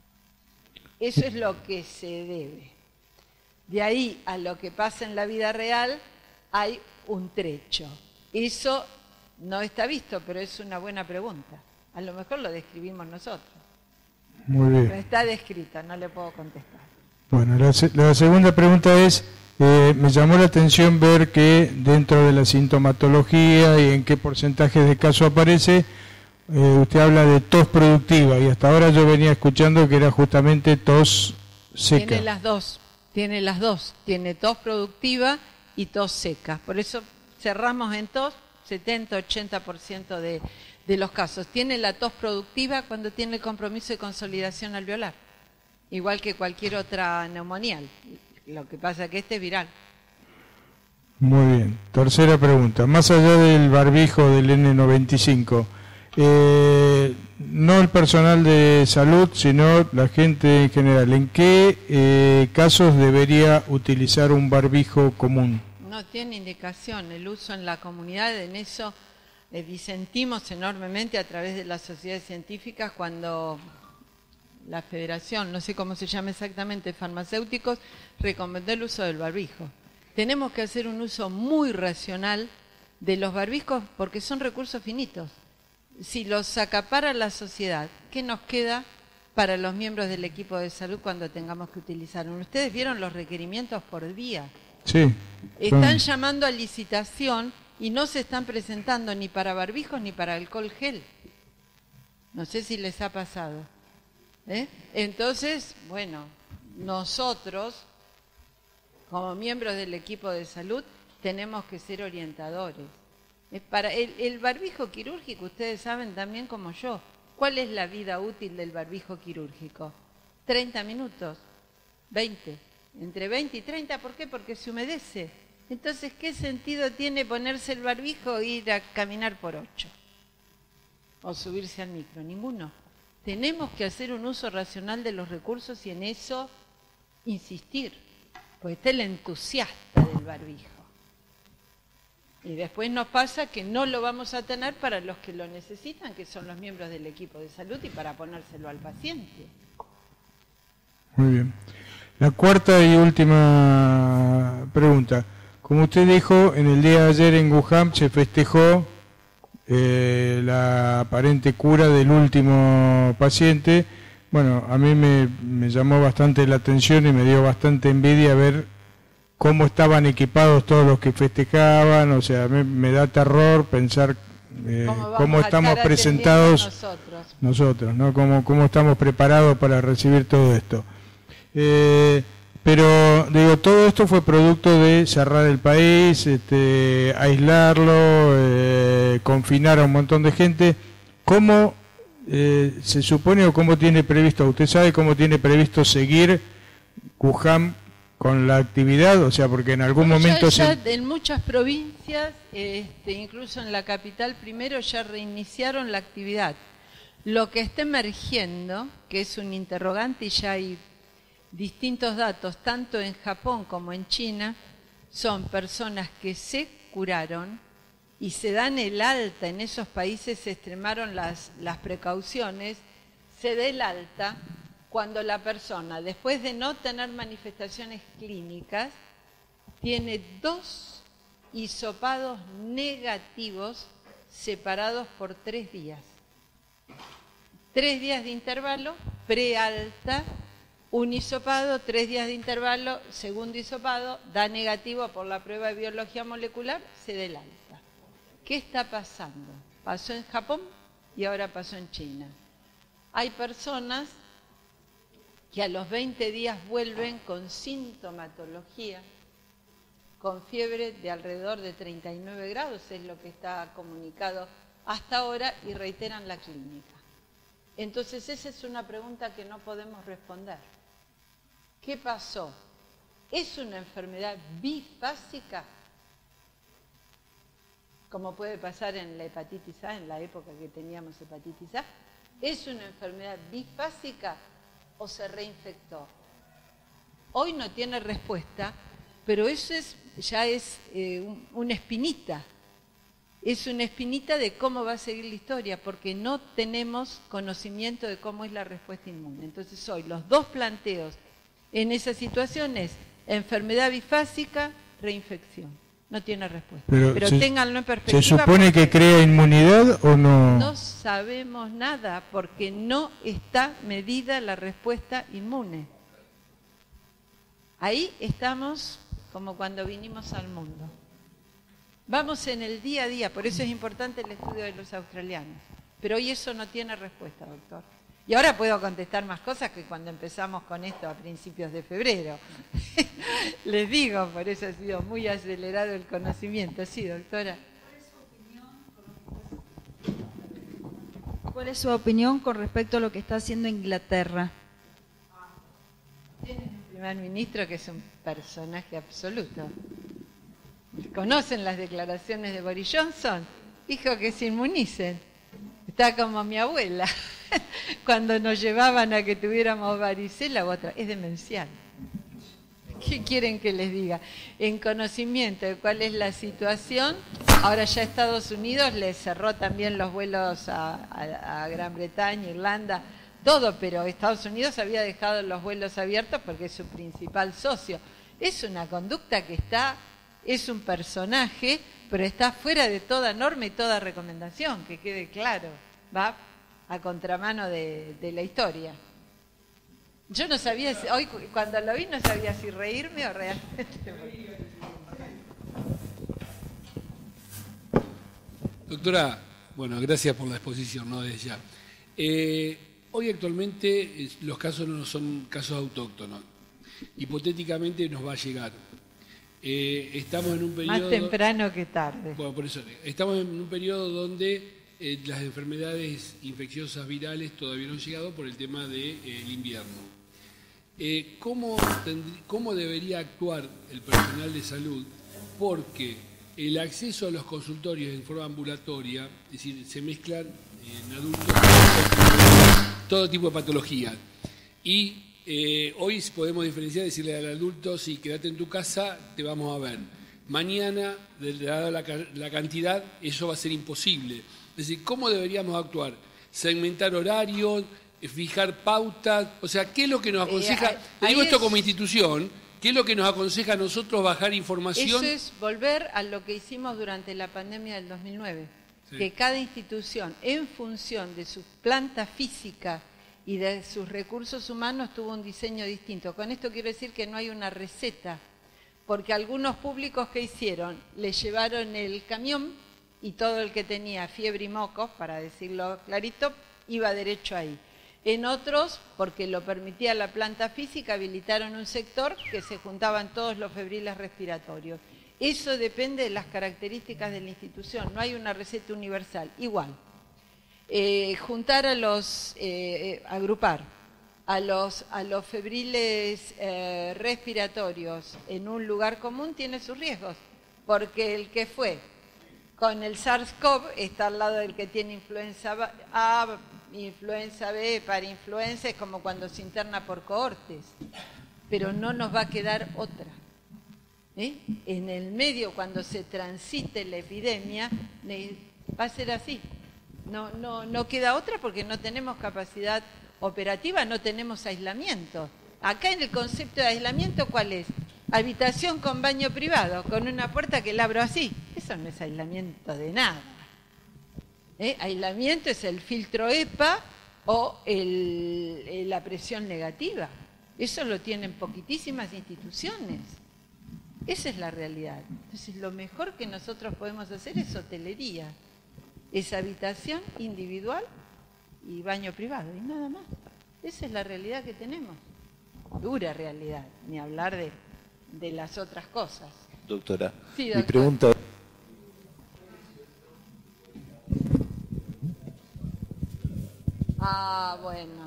Eso es lo que se debe. De ahí a lo que pasa en la vida real hay un trecho. Eso no está visto, pero es una buena pregunta. A lo mejor lo describimos nosotros. Muy bien. Pero está descrito, no le puedo contestar. Bueno, la, la segunda pregunta es... Eh, me llamó la atención ver que dentro de la sintomatología y en qué porcentaje de casos aparece, eh, usted habla de tos productiva y hasta ahora yo venía escuchando que era justamente tos seca. Tiene las dos, tiene las dos, tiene tos productiva y tos seca. Por eso cerramos en tos setenta a ochenta por ciento de, de los casos. Tiene la tos productiva cuando tiene el compromiso de consolidación alveolar, igual que cualquier otra neumonía. Lo que pasa es que este es viral. Muy bien. Tercera pregunta. Más allá del barbijo del ene noventa y cinco, eh, no el personal de salud, sino la gente en general, ¿en qué eh, casos debería utilizar un barbijo común? No tiene indicación. El uso en la comunidad, en eso eh, disentimos enormemente a través de las sociedades científicas cuando... la federación, no sé cómo se llama exactamente, farmacéuticos, recomendó el uso del barbijo. Tenemos que hacer un uso muy racional de los barbijos porque son recursos finitos. Si los acapara la sociedad, ¿qué nos queda para los miembros del equipo de salud cuando tengamos que utilizarlo? Ustedes vieron los requerimientos por día. Sí. Están llamando a licitación y no se están presentando ni para barbijos ni para alcohol gel. No sé si les ha pasado. ¿Eh? Entonces, bueno, nosotros, como miembros del equipo de salud, tenemos que ser orientadores. Es para el, el barbijo quirúrgico, ustedes saben también como yo, ¿cuál es la vida útil del barbijo quirúrgico? treinta minutos, veinte, entre veinte y treinta, ¿por qué? Porque se humedece. Entonces, ¿qué sentido tiene ponerse el barbijo e ir a caminar por ocho? O subirse al micro, ninguno. Tenemos que hacer un uso racional de los recursos y en eso insistir, porque está el entusiasta del barbijo. Y después nos pasa que no lo vamos a tener para los que lo necesitan, que son los miembros del equipo de salud, y para ponérselo al paciente. Muy bien. La cuarta y última pregunta. Como usted dijo, en el día de ayer en Wuhan se festejó eh, la aparente cura del último paciente. Bueno, a mí me, me llamó bastante la atención y me dio bastante envidia ver cómo estaban equipados todos los que festejaban. O sea, me, me da terror pensar eh, cómo, cómo estamos presentados nosotros, nosotros, ¿no? Cómo, cómo estamos preparados para recibir todo esto. Eh, pero, digo, todo esto fue producto de cerrar el país, este, aislarlo, eh, confinar a un montón de gente. ¿Cómo eh, se supone o cómo tiene previsto, usted sabe cómo tiene previsto seguir Wuhan con la actividad? O sea, porque en algún bueno, momento... Ya, ya se... en muchas provincias, este, incluso en la capital primero, ya reiniciaron la actividad. Lo que está emergiendo, que es un interrogante y ya hay distintos datos, tanto en Japón como en China, son personas que se curaron y se dan el alta. En esos países se extremaron las, las precauciones, se da el alta cuando la persona, después de no tener manifestaciones clínicas, tiene dos hisopados negativos separados por tres días. Tres días de intervalo, prealta, un hisopado, tres días de intervalo, segundo hisopado, da negativo por la prueba de biología molecular, se da el alta. ¿Qué está pasando? Pasó en Japón y ahora pasó en China. Hay personas que a los veinte días vuelven con sintomatología, con fiebre de alrededor de treinta y nueve grados, es lo que está comunicado hasta ahora, y reiteran la clínica. Entonces esa es una pregunta que no podemos responder. ¿Qué pasó? ¿Es una enfermedad bifásica? Como puede pasar en la hepatitis A, en la época que teníamos hepatitis A. ¿Es una enfermedad bifásica o se reinfectó? Hoy no tiene respuesta, pero eso es, ya es eh, un, una espinita. Es una espinita de cómo va a seguir la historia, porque no tenemos conocimiento de cómo es la respuesta inmune. Entonces hoy los dos planteos en esa situación es enfermedad bifásica, reinfección. No tiene respuesta. Pero, Pero se, ténganlo en perspectiva. ¿Se supone que crea inmunidad o no? No sabemos nada porque no está medida la respuesta inmune. Ahí estamos como cuando vinimos al mundo. Vamos en el día a día, por eso es importante el estudio de los australianos. Pero hoy eso no tiene respuesta, doctor. Y ahora puedo contestar más cosas que cuando empezamos con esto a principios de febrero. Les digo, por eso ha sido muy acelerado el conocimiento. Sí, doctora. ¿Cuál es su opinión con respecto a lo que está haciendo Inglaterra? Tienen un primer ministro que es un personaje absoluto. ¿Conocen las declaraciones de Boris Johnson? Dijo que se inmunicen. Está como mi abuela, cuando nos llevaban a que tuviéramos varicela u otra. Es demencial. ¿Qué quieren que les diga? En conocimiento de cuál es la situación, ahora ya Estados Unidos le cerró también los vuelos a, a, a Gran Bretaña, Irlanda, todo, pero Estados Unidos había dejado los vuelos abiertos porque es su principal socio. Es una conducta que está, es un personaje, pero está fuera de toda norma y toda recomendación, que quede claro, va a contramano de, de la historia. Yo no sabía, si, hoy cuando lo vi no sabía si reírme o realmente... Doctora, bueno, gracias por la exposición, ¿no? Desde ya. Eh, hoy actualmente los casos no son casos autóctonos. Hipotéticamente nos va a llegar. Eh, estamos en un periodo... Más temprano que tarde. Bueno, por eso, estamos en un periodo donde eh, las enfermedades infecciosas virales todavía no han llegado por el tema del de, eh, invierno. Eh, ¿cómo, ¿Cómo debería actuar el personal de salud? Porque el acceso a los consultorios en forma ambulatoria, es decir, se mezclan en adultos todo tipo de patologías. Y eh, hoy podemos diferenciar, decirle al adulto, si quédate en tu casa, te vamos a ver. mañana, dada la, la cantidad, eso va a ser imposible. Es decir, ¿cómo deberíamos actuar? ¿Segmentar horarios? ¿Fijar pautas? O sea, ¿qué es lo que nos aconseja? Eh, Te digo esto es, como institución, ¿qué es lo que nos aconseja a nosotros bajar información? Eso es volver a lo que hicimos durante la pandemia del dos mil nueve, sí. Que cada institución, en función de su planta física y de sus recursos humanos, tuvo un diseño distinto. Con esto quiero decir que no hay una receta, porque algunos públicos que hicieron, le llevaron el camión y todo el que tenía fiebre y mocos, para decirlo clarito, iba derecho ahí. En otros, porque lo permitía la planta física, habilitaron un sector que se juntaban todos los febriles respiratorios. Eso depende de las características de la institución, no hay una receta universal. Igual, eh, juntar a los, eh, agrupar a los, a los febriles eh, respiratorios en un lugar común tiene sus riesgos, porque el que fue con el SARS-CoV está al lado del que tiene influenza A, influenza B, parainfluenza, es como cuando se interna por cohortes, pero no nos va a quedar otra. ¿Eh? En el medio, cuando se transite la epidemia, va a ser así. No, no, no queda otra porque no tenemos capacidad operativa, no tenemos aislamiento. Acá en el concepto de aislamiento, ¿cuál es? Habitación con baño privado, con una puerta que la abro así. Eso no es aislamiento de nada. ¿Eh? Aislamiento es el filtro E P A o el, el, la presión negativa. Eso lo tienen poquitísimas instituciones. Esa es la realidad. Entonces, lo mejor que nosotros podemos hacer es hotelería. Es habitación individual y baño privado, y nada más. Esa es la realidad que tenemos. Dura realidad, ni hablar de, de las otras cosas. Doctora, sí, doctor. Mi pregunta... Ah, bueno.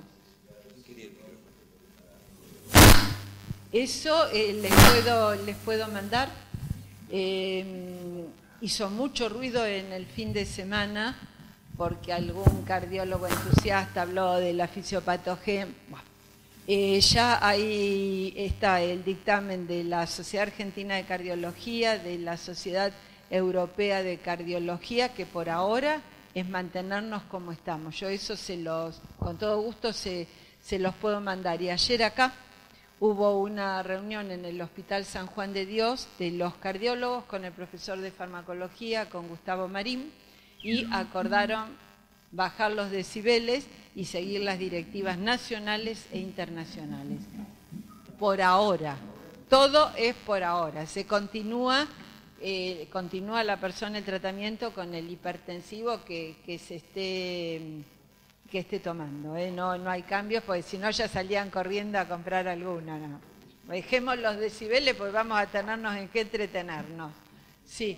Eso eh, les puedo, les puedo mandar. Eh, hizo mucho ruido en el fin de semana porque algún cardiólogo entusiasta habló de la fisiopatogenia. Bueno, eh, ya ahí está el dictamen de la Sociedad Argentina de Cardiología, de la Sociedad Europea de Cardiología, que por ahora es mantenernos como estamos. Yo eso se los, con todo gusto se, se los puedo mandar. Y ayer acá hubo una reunión en el Hospital San Juan de Dios de los cardiólogos con el profesor de farmacología, con Gustavo Marín, y acordaron bajar los decibeles y seguir las directivas nacionales e internacionales. Por ahora, todo es por ahora. Se continúa, eh, continúa la persona el tratamiento con el hipertensivo que, que se esté... que esté tomando, ¿eh? no, no hay cambios, porque si no ya salían corriendo a comprar alguna. No. Dejemos los decibeles porque vamos a tenernos en qué entretenernos. Sí.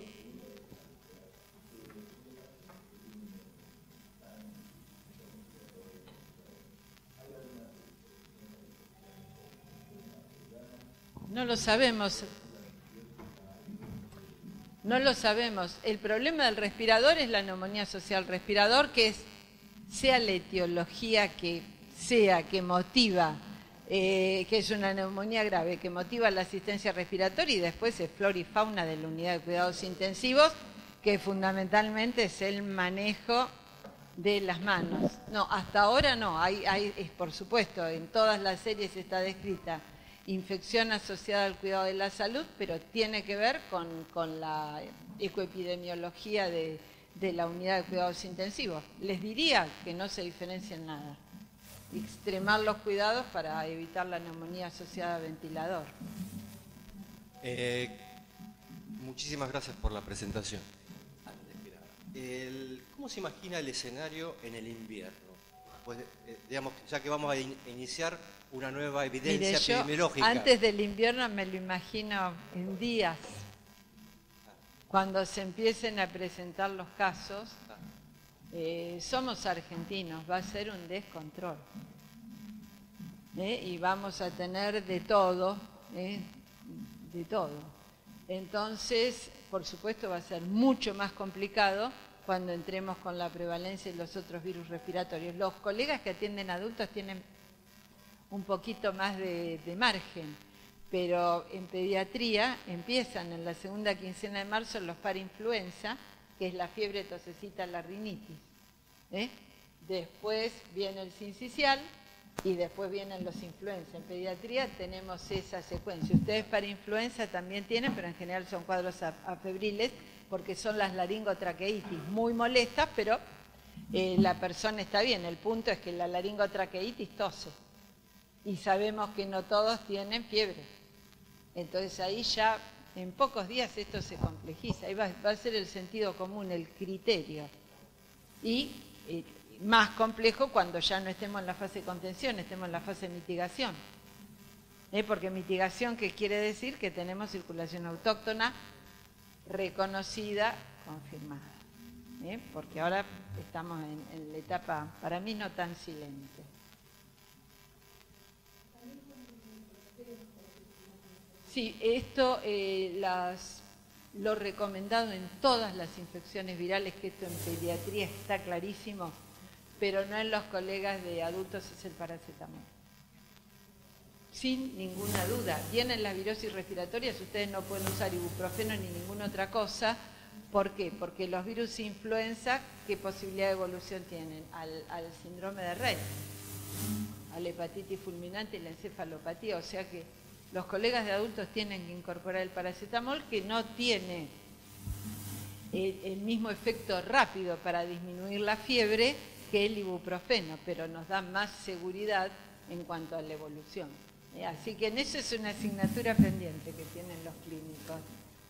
No lo sabemos. No lo sabemos. El problema del respirador es la neumonía social respirador, que es sea la etiología que sea, que motiva, eh, que es una neumonía grave, que motiva la asistencia respiratoria, y después es flora y fauna de la unidad de cuidados intensivos, que fundamentalmente es el manejo de las manos. No, hasta ahora no, hay, hay es, por supuesto, en todas las series está descrita infección asociada al cuidado de la salud, pero tiene que ver con, con la ecoepidemiología de de la unidad de cuidados intensivos. Les diría que no se diferencia en nada. Extremar los cuidados para evitar la neumonía asociada a ventilador. Eh, muchísimas gracias por la presentación. El, ¿Cómo se imagina el escenario en el invierno? Pues, eh, digamos, ya que vamos a in iniciar una nueva evidencia Mire, yo, epidemiológica. Antes del invierno me lo imagino en días. Cuando se empiecen a presentar los casos, eh, somos argentinos, va a ser un descontrol. ¿Eh? Y vamos a tener de todo, ¿eh? de todo. Entonces, por supuesto, va a ser mucho más complicado cuando entremos con la prevalencia de los otros virus respiratorios. Los colegas que atienden adultos tienen un poquito más de, de margen, pero en pediatría empiezan en la segunda quincena de marzo los parainfluenza, que es la fiebre, tosecita, la rinitis. ¿eh? Después viene el sincicial y después vienen los influenza. En pediatría tenemos esa secuencia. Ustedes parainfluenza también tienen, pero en general son cuadros afebriles, porque son las laringotraqueitis muy molestas, pero eh, la persona está bien. El punto es que la laringotraqueitis tose. Y sabemos que no todos tienen fiebre. Entonces ahí ya en pocos días esto se complejiza. Ahí va, va a ser el sentido común, el criterio. Y eh, más complejo cuando ya no estemos en la fase de contención, estemos en la fase de mitigación. ¿Eh? Porque mitigación, ¿qué quiere decir? Que tenemos circulación autóctona reconocida, confirmada. ¿Eh? Porque ahora estamos en, en la etapa, para mí, no tan silente. Sí, esto eh, las, lo recomendado en todas las infecciones virales, que esto en pediatría está clarísimo, pero no en los colegas de adultos, es el paracetamol. Sin ninguna duda. Vienen las virosis respiratorias, ustedes no pueden usar ibuprofeno ni ninguna otra cosa. ¿Por qué? Porque los virus influenza, ¿qué posibilidad de evolución tienen? Al, al síndrome de Rett, a la hepatitis fulminante y la encefalopatía. O sea que los colegas de adultos tienen que incorporar el paracetamol, que no tiene el, el mismo efecto rápido para disminuir la fiebre que el ibuprofeno, pero nos da más seguridad en cuanto a la evolución. ¿Eh? Así que en eso es una asignatura pendiente que tienen los clínicos.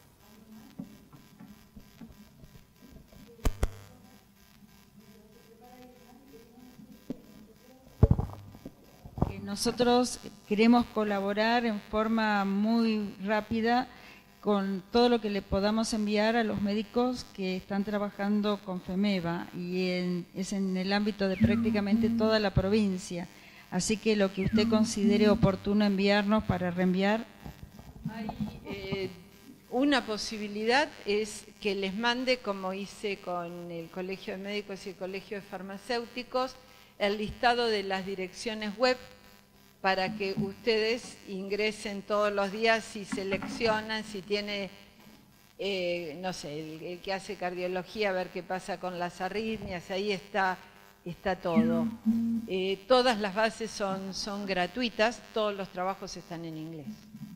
Nosotros queremos colaborar en forma muy rápida con todo lo que le podamos enviar a los médicos que están trabajando con FEMEVA, y en, es en el ámbito de prácticamente toda la provincia. Así que lo que usted considere oportuno enviarnos para reenviar. Hay eh, una posibilidad es que les mande, como hice con el Colegio de Médicos y el Colegio de Farmacéuticos, el listado de las direcciones web, para que ustedes ingresen todos los días y seleccionan si tiene, eh, no sé, el, el que hace cardiología, a ver qué pasa con las arritmias, ahí está, está todo. Eh, todas las bases son, son gratuitas, todos los trabajos están en inglés.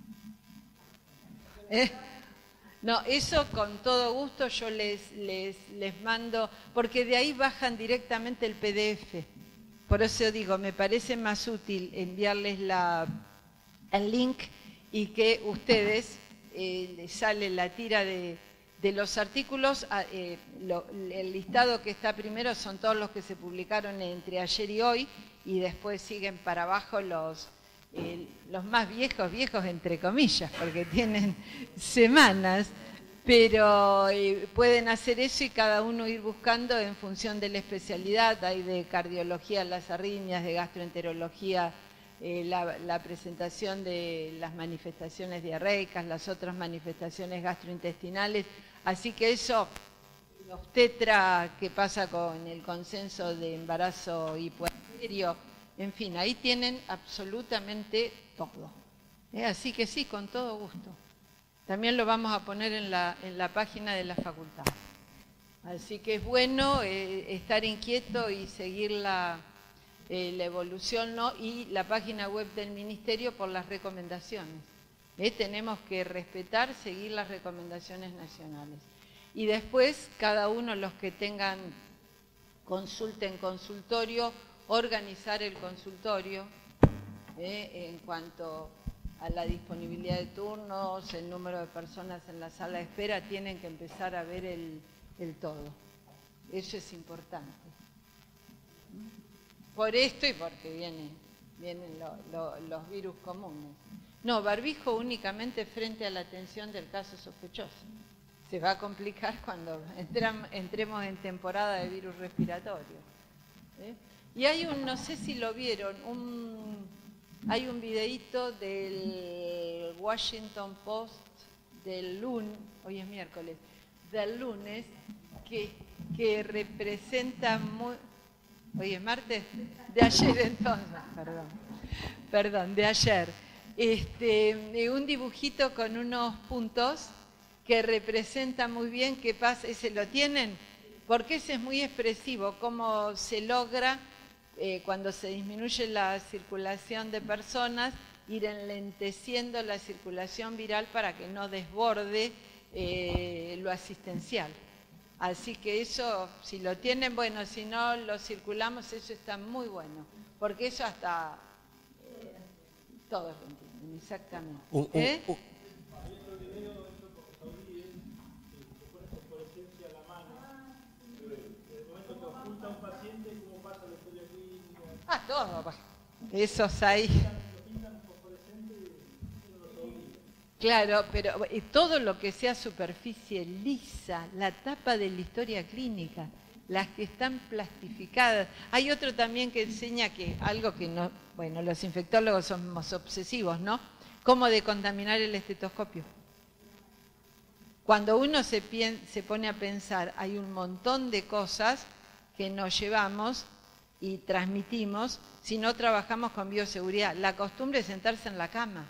¿Eh? No, eso con todo gusto yo les, les, les mando, porque de ahí bajan directamente el P D F. Por eso digo, me parece más útil enviarles la, el link y que ustedes, eh, les sale la tira de, de los artículos, eh, lo, el listado que está primero son todos los que se publicaron entre ayer y hoy, y después siguen para abajo los, eh, los más viejos, viejos entre comillas, porque tienen semanas. Pero eh, pueden hacer eso y cada uno ir buscando en función de la especialidad. Hay de cardiología las arritmias, de gastroenterología eh, la, la presentación de las manifestaciones diarreicas, las otras manifestaciones gastrointestinales. Así que eso, los tetra, que pasa con el consenso de embarazo y puerperio, en fin, ahí tienen absolutamente todo. ¿Eh? Así que sí, con todo gusto. También lo vamos a poner en la, en la página de la facultad. Así que es bueno eh, estar inquieto y seguir la, eh, la evolución, ¿no? Y la página web del Ministerio por las recomendaciones. ¿Eh? Tenemos que respetar, seguir las recomendaciones nacionales. Y después, cada uno, los que tengan consulta en consultorio, organizar el consultorio ¿eh? en cuanto a la disponibilidad de turnos, el número de personas en la sala de espera, tienen que empezar a ver el, el todo. Eso es importante. Por esto y porque vienen, vienen lo, lo, los virus comunes. No, barbijo únicamente frente a la atención del caso sospechoso. Se va a complicar cuando entram, entremos en temporada de virus respiratorio. ¿Eh? Y hay un, no sé si lo vieron, un... Hay un videíto del Washington Post del lunes, hoy es miércoles, del lunes, que, que representa muy... ¿Hoy es martes? De ayer entonces, perdón, perdón, de ayer. este, un dibujito con unos puntos que representa muy bien qué pasa. ¿Ese lo tienen? Porque ese es muy expresivo, cómo se logra, eh, cuando se disminuye la circulación de personas, ir enlenteciendo la circulación viral para que no desborde eh, lo asistencial. Así que eso, si lo tienen, bueno, si no lo circulamos, eso está muy bueno, porque eso hasta eh, todos lo entienden, exactamente. Un, un, ¿Eh? un. Ah, todo. Esos ahí. Claro, pero eh, todo lo que sea superficie lisa, la tapa de la historia clínica, las que están plastificadas. Hay otro también que enseña que algo que no, bueno, los infectólogos somos obsesivos, ¿no? Cómo decontaminar el estetoscopio. Cuando uno se, se pone a pensar, hay un montón de cosas que nos llevamos y transmitimos si no trabajamos con bioseguridad. La costumbre es sentarse en la cama.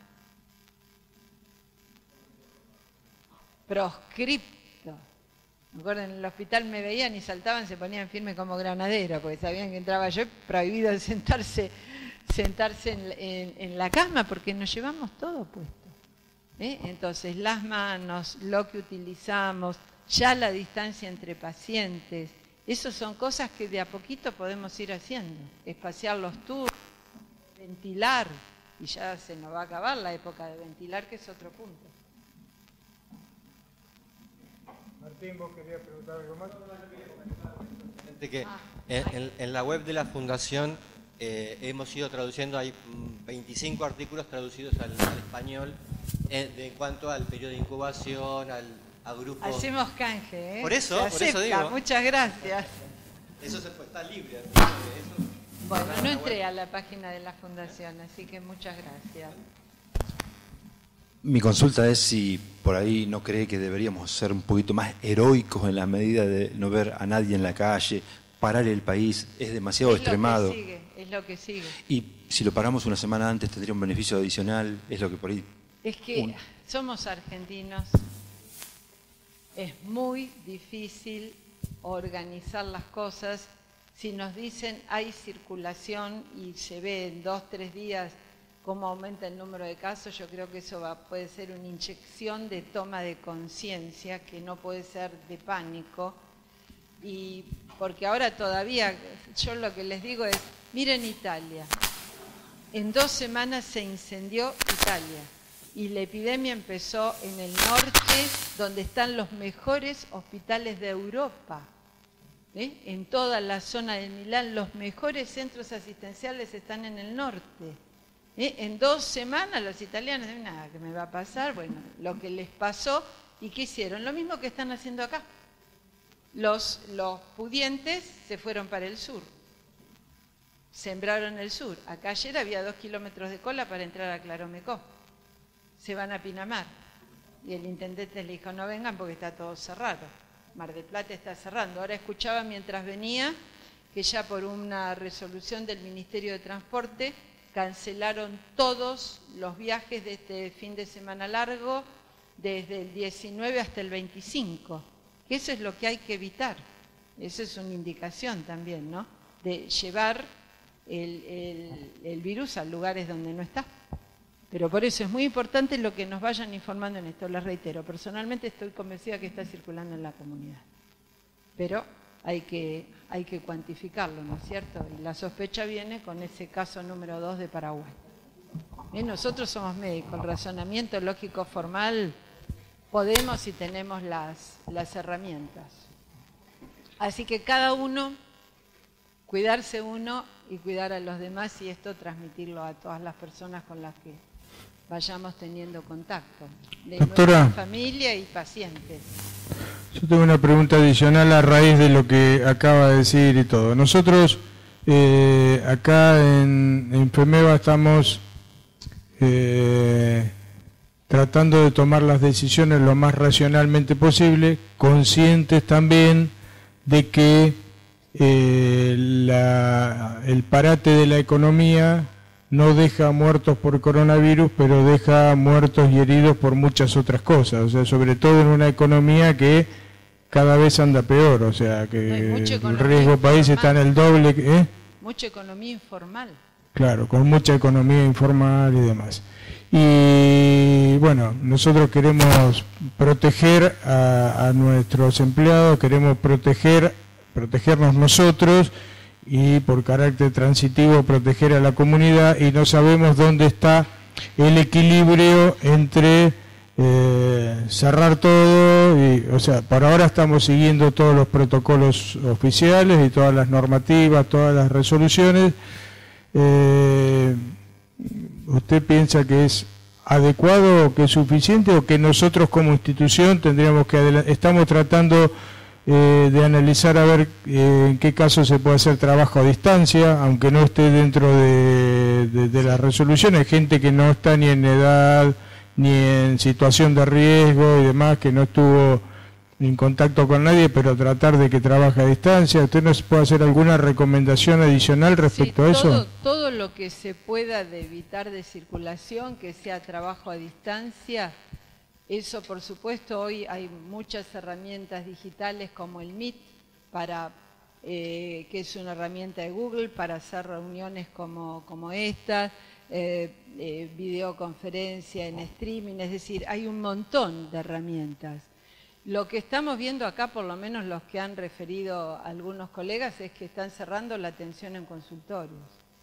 Proscripto. Me acuerdo, en el hospital me veían y saltaban, se ponían firmes como granadero, porque sabían que entraba yo, prohibido sentarse, sentarse en, en, en la cama, porque nos llevamos todo puesto. ¿Eh? Entonces, las manos, lo que utilizamos, ya la distancia entre pacientes, esas son cosas que de a poquito podemos ir haciendo. Espaciar los turnos, ventilar, y ya se nos va a acabar la época de ventilar, que es otro punto. Martín, ¿vos querías preguntar algo más? Que en, en, en la web de la Fundación eh, hemos ido traduciendo, hay veinticinco artículos traducidos al, al español en, de, en cuanto al periodo de incubación, al, a grupos... Hacemos canje, ¿eh? Por eso, se por acepta. eso digo. Muchas gracias. Eso se, pues, está libre. Eso, bueno, no entré a la página de la Fundación, así que muchas gracias. Mi consulta es si por ahí no cree que deberíamos ser un poquito más heroicos en la medida de no ver a nadie en la calle, parar el país, es demasiado es extremado. Lo que sigue, es lo que sigue. Y si lo paramos una semana antes tendría un beneficio adicional, es lo que por ahí... Es que un... somos argentinos, es muy difícil organizar las cosas. Si nos dicen hay circulación y se ve en dos, tres días cómo aumenta el número de casos, yo creo que eso va, puede ser una inyección de toma de conciencia, que no puede ser de pánico. Y porque ahora todavía, yo lo que les digo es, miren Italia, en dos semanas se incendió Italia y la epidemia empezó en el norte, donde están los mejores hospitales de Europa. ¿Eh? En toda la zona de Milán, los mejores centros asistenciales están en el norte. ¿Eh? En dos semanas los italianos dicen, nada, ¿qué me va a pasar? Bueno, lo que les pasó, ¿y qué hicieron? Lo mismo que están haciendo acá. Los, los pudientes se fueron para el sur, sembraron el sur. Acá ayer había dos kilómetros de cola para entrar a Claromecó. Se van a Pinamar. Y el intendente le dijo, no vengan porque está todo cerrado. Mar del Plata está cerrando. Ahora escuchaba mientras venía que ya por una resolución del Ministerio de Transporte cancelaron todos los viajes de este fin de semana largo desde el diecinueve hasta el veinticinco. Que eso es lo que hay que evitar. Eso es una indicación también, ¿no? De llevar el, el, el virus a lugares donde no está. Pero por eso es muy importante lo que nos vayan informando en esto. Les reitero, personalmente estoy convencida que está circulando en la comunidad. Pero hay que, hay que cuantificarlo, ¿no es cierto? Y la sospecha viene con ese caso número dos de Paraguay. ¿Eh? Nosotros somos médicos, el razonamiento lógico formal podemos y tenemos las, las herramientas. Así que cada uno, cuidarse uno y cuidar a los demás, y esto transmitirlo a todas las personas con las que vayamos teniendo contacto, de Doctora, nuestra familia y pacientes. Yo tengo una pregunta adicional a raíz de lo que acaba de decir y todo. Nosotros eh, acá en, en FEMEVA estamos eh, tratando de tomar las decisiones lo más racionalmente posible, conscientes también de que eh, la, el parate de la economía no deja muertos por coronavirus, pero deja muertos y heridos por muchas otras cosas, o sea, sobre todo en una economía que cada vez anda peor, o sea, que el riesgo país está en el doble. ¿eh? Mucha economía informal. Claro, con mucha economía informal y demás. Y bueno, nosotros queremos proteger a, a nuestros empleados, queremos proteger, protegernos nosotros y por carácter transitivo proteger a la comunidad, y no sabemos dónde está el equilibrio entre eh, cerrar todo, y, o sea, por ahora estamos siguiendo todos los protocolos oficiales y todas las normativas, todas las resoluciones. Eh, ¿Usted piensa que es adecuado, que es suficiente, o que nosotros como institución tendríamos que adelantar? Estamos tratando eh, de analizar a ver eh, en qué caso se puede hacer trabajo a distancia, aunque no esté dentro de, de, de las resoluciones. Hay gente que no está ni en edad ni en situación de riesgo y demás, que no estuvo en contacto con nadie, pero tratar de que trabaje a distancia. ¿Usted nos puede hacer alguna recomendación adicional respecto sí, a eso? Todo, todo lo que se pueda de evitar de circulación, que sea trabajo a distancia, eso por supuesto. Hoy hay muchas herramientas digitales como el Meet, para, eh, que es una herramienta de Google para hacer reuniones como, como esta, eh, eh, videoconferencia en streaming, es decir, hay un montón de herramientas. Lo que estamos viendo acá, por lo menos los que han referido a algunos colegas, es que están cerrando la atención en consultorios.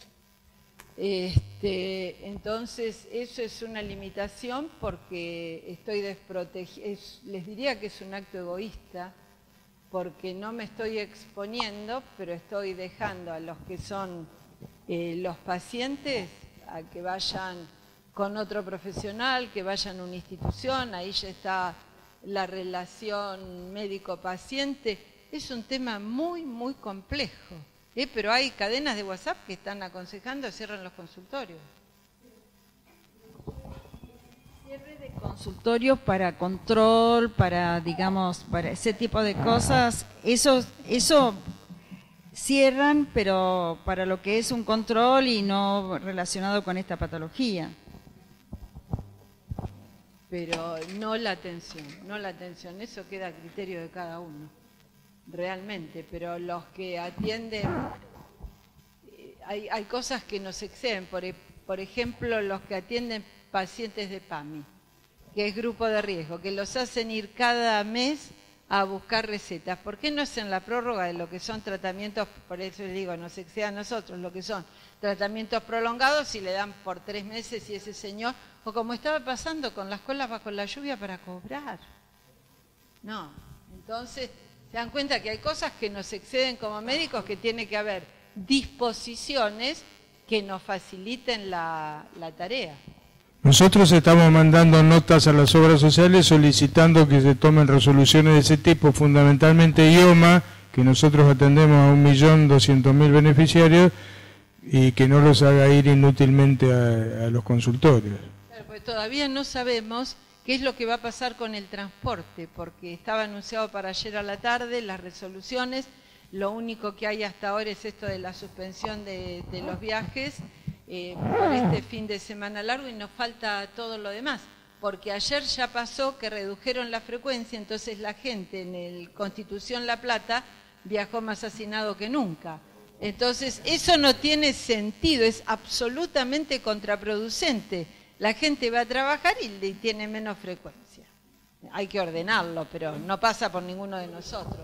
Este, entonces, eso es una limitación porque estoy desprotegida. Les diría que es un acto egoísta, porque no me estoy exponiendo, pero estoy dejando a los que son eh, los pacientes a que vayan con otro profesional, que vayan a una institución. Ahí ya está la relación médico-paciente. Es un tema muy, muy complejo, ¿eh? Pero hay cadenas de WhatsApp que están aconsejando cierren los consultorios. Cierre de consultorios para control, para, digamos, para ese tipo de cosas, eso, eso cierran, pero para lo que es un control y no relacionado con esta patología. Pero no la atención, no la atención, eso queda a criterio de cada uno, realmente, pero los que atienden, hay, hay cosas que nos exceden, por, por ejemplo, los que atienden pacientes de PAMI, que es grupo de riesgo, que los hacen ir cada mes a buscar recetas. ¿Por qué no hacen la prórroga de lo que son tratamientos, por eso les digo, nos excede a nosotros, lo que son tratamientos prolongados, y le dan por tres meses y ese señor, o como estaba pasando con las colas bajo la lluvia para cobrar? No, entonces se dan cuenta que hay cosas que nos exceden como médicos, que tiene que haber disposiciones que nos faciliten la, la tarea. Nosotros estamos mandando notas a las obras sociales solicitando que se tomen resoluciones de ese tipo, fundamentalmente IOMA, que nosotros atendemos a un millón doscientos mil beneficiarios, y que no los haga ir inútilmente a, a los consultorios. Claro, pues todavía no sabemos qué es lo que va a pasar con el transporte, porque estaba anunciado para ayer a la tarde las resoluciones. Lo único que hay hasta ahora es esto de la suspensión de, de los viajes eh, por este fin de semana largo, y nos falta todo lo demás, porque ayer ya pasó que redujeron la frecuencia, entonces la gente en el Constitución La Plata viajó más hacinado que nunca. Entonces eso no tiene sentido, es absolutamente contraproducente. La gente va a trabajar y tiene menos frecuencia. Hay que ordenarlo, pero no pasa por ninguno de nosotros.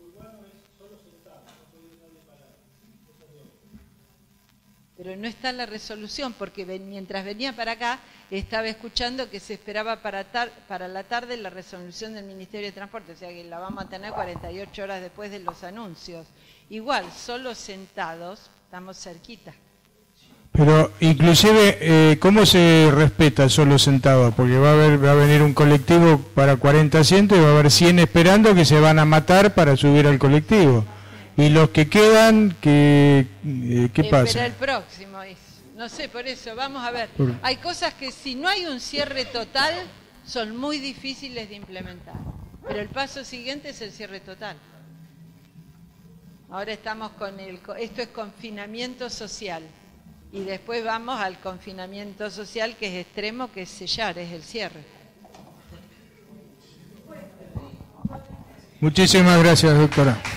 Pero no está la resolución, porque ven, mientras venía para acá estaba escuchando que se esperaba para, tar, para la tarde la resolución del Ministerio de Transporte, o sea que la vamos a tener cuarenta y ocho horas después de los anuncios. Igual, solo sentados, estamos cerquita. Pero inclusive, eh, ¿cómo se respeta solo sentado? Porque va a haber, va a venir un colectivo para cuarenta asientos y va a haber cien esperando, que se van a matar para subir al colectivo. Y los que quedan, ¿qué, eh, qué pasa? Espera el próximo, no sé, por eso, vamos a ver. Hay cosas que si no hay un cierre total, son muy difíciles de implementar. Pero el paso siguiente es el cierre total. Ahora estamos con el, esto es confinamiento social. Y después vamos al confinamiento social, que es extremo, que es sellar, es el cierre. Muchísimas gracias, doctora.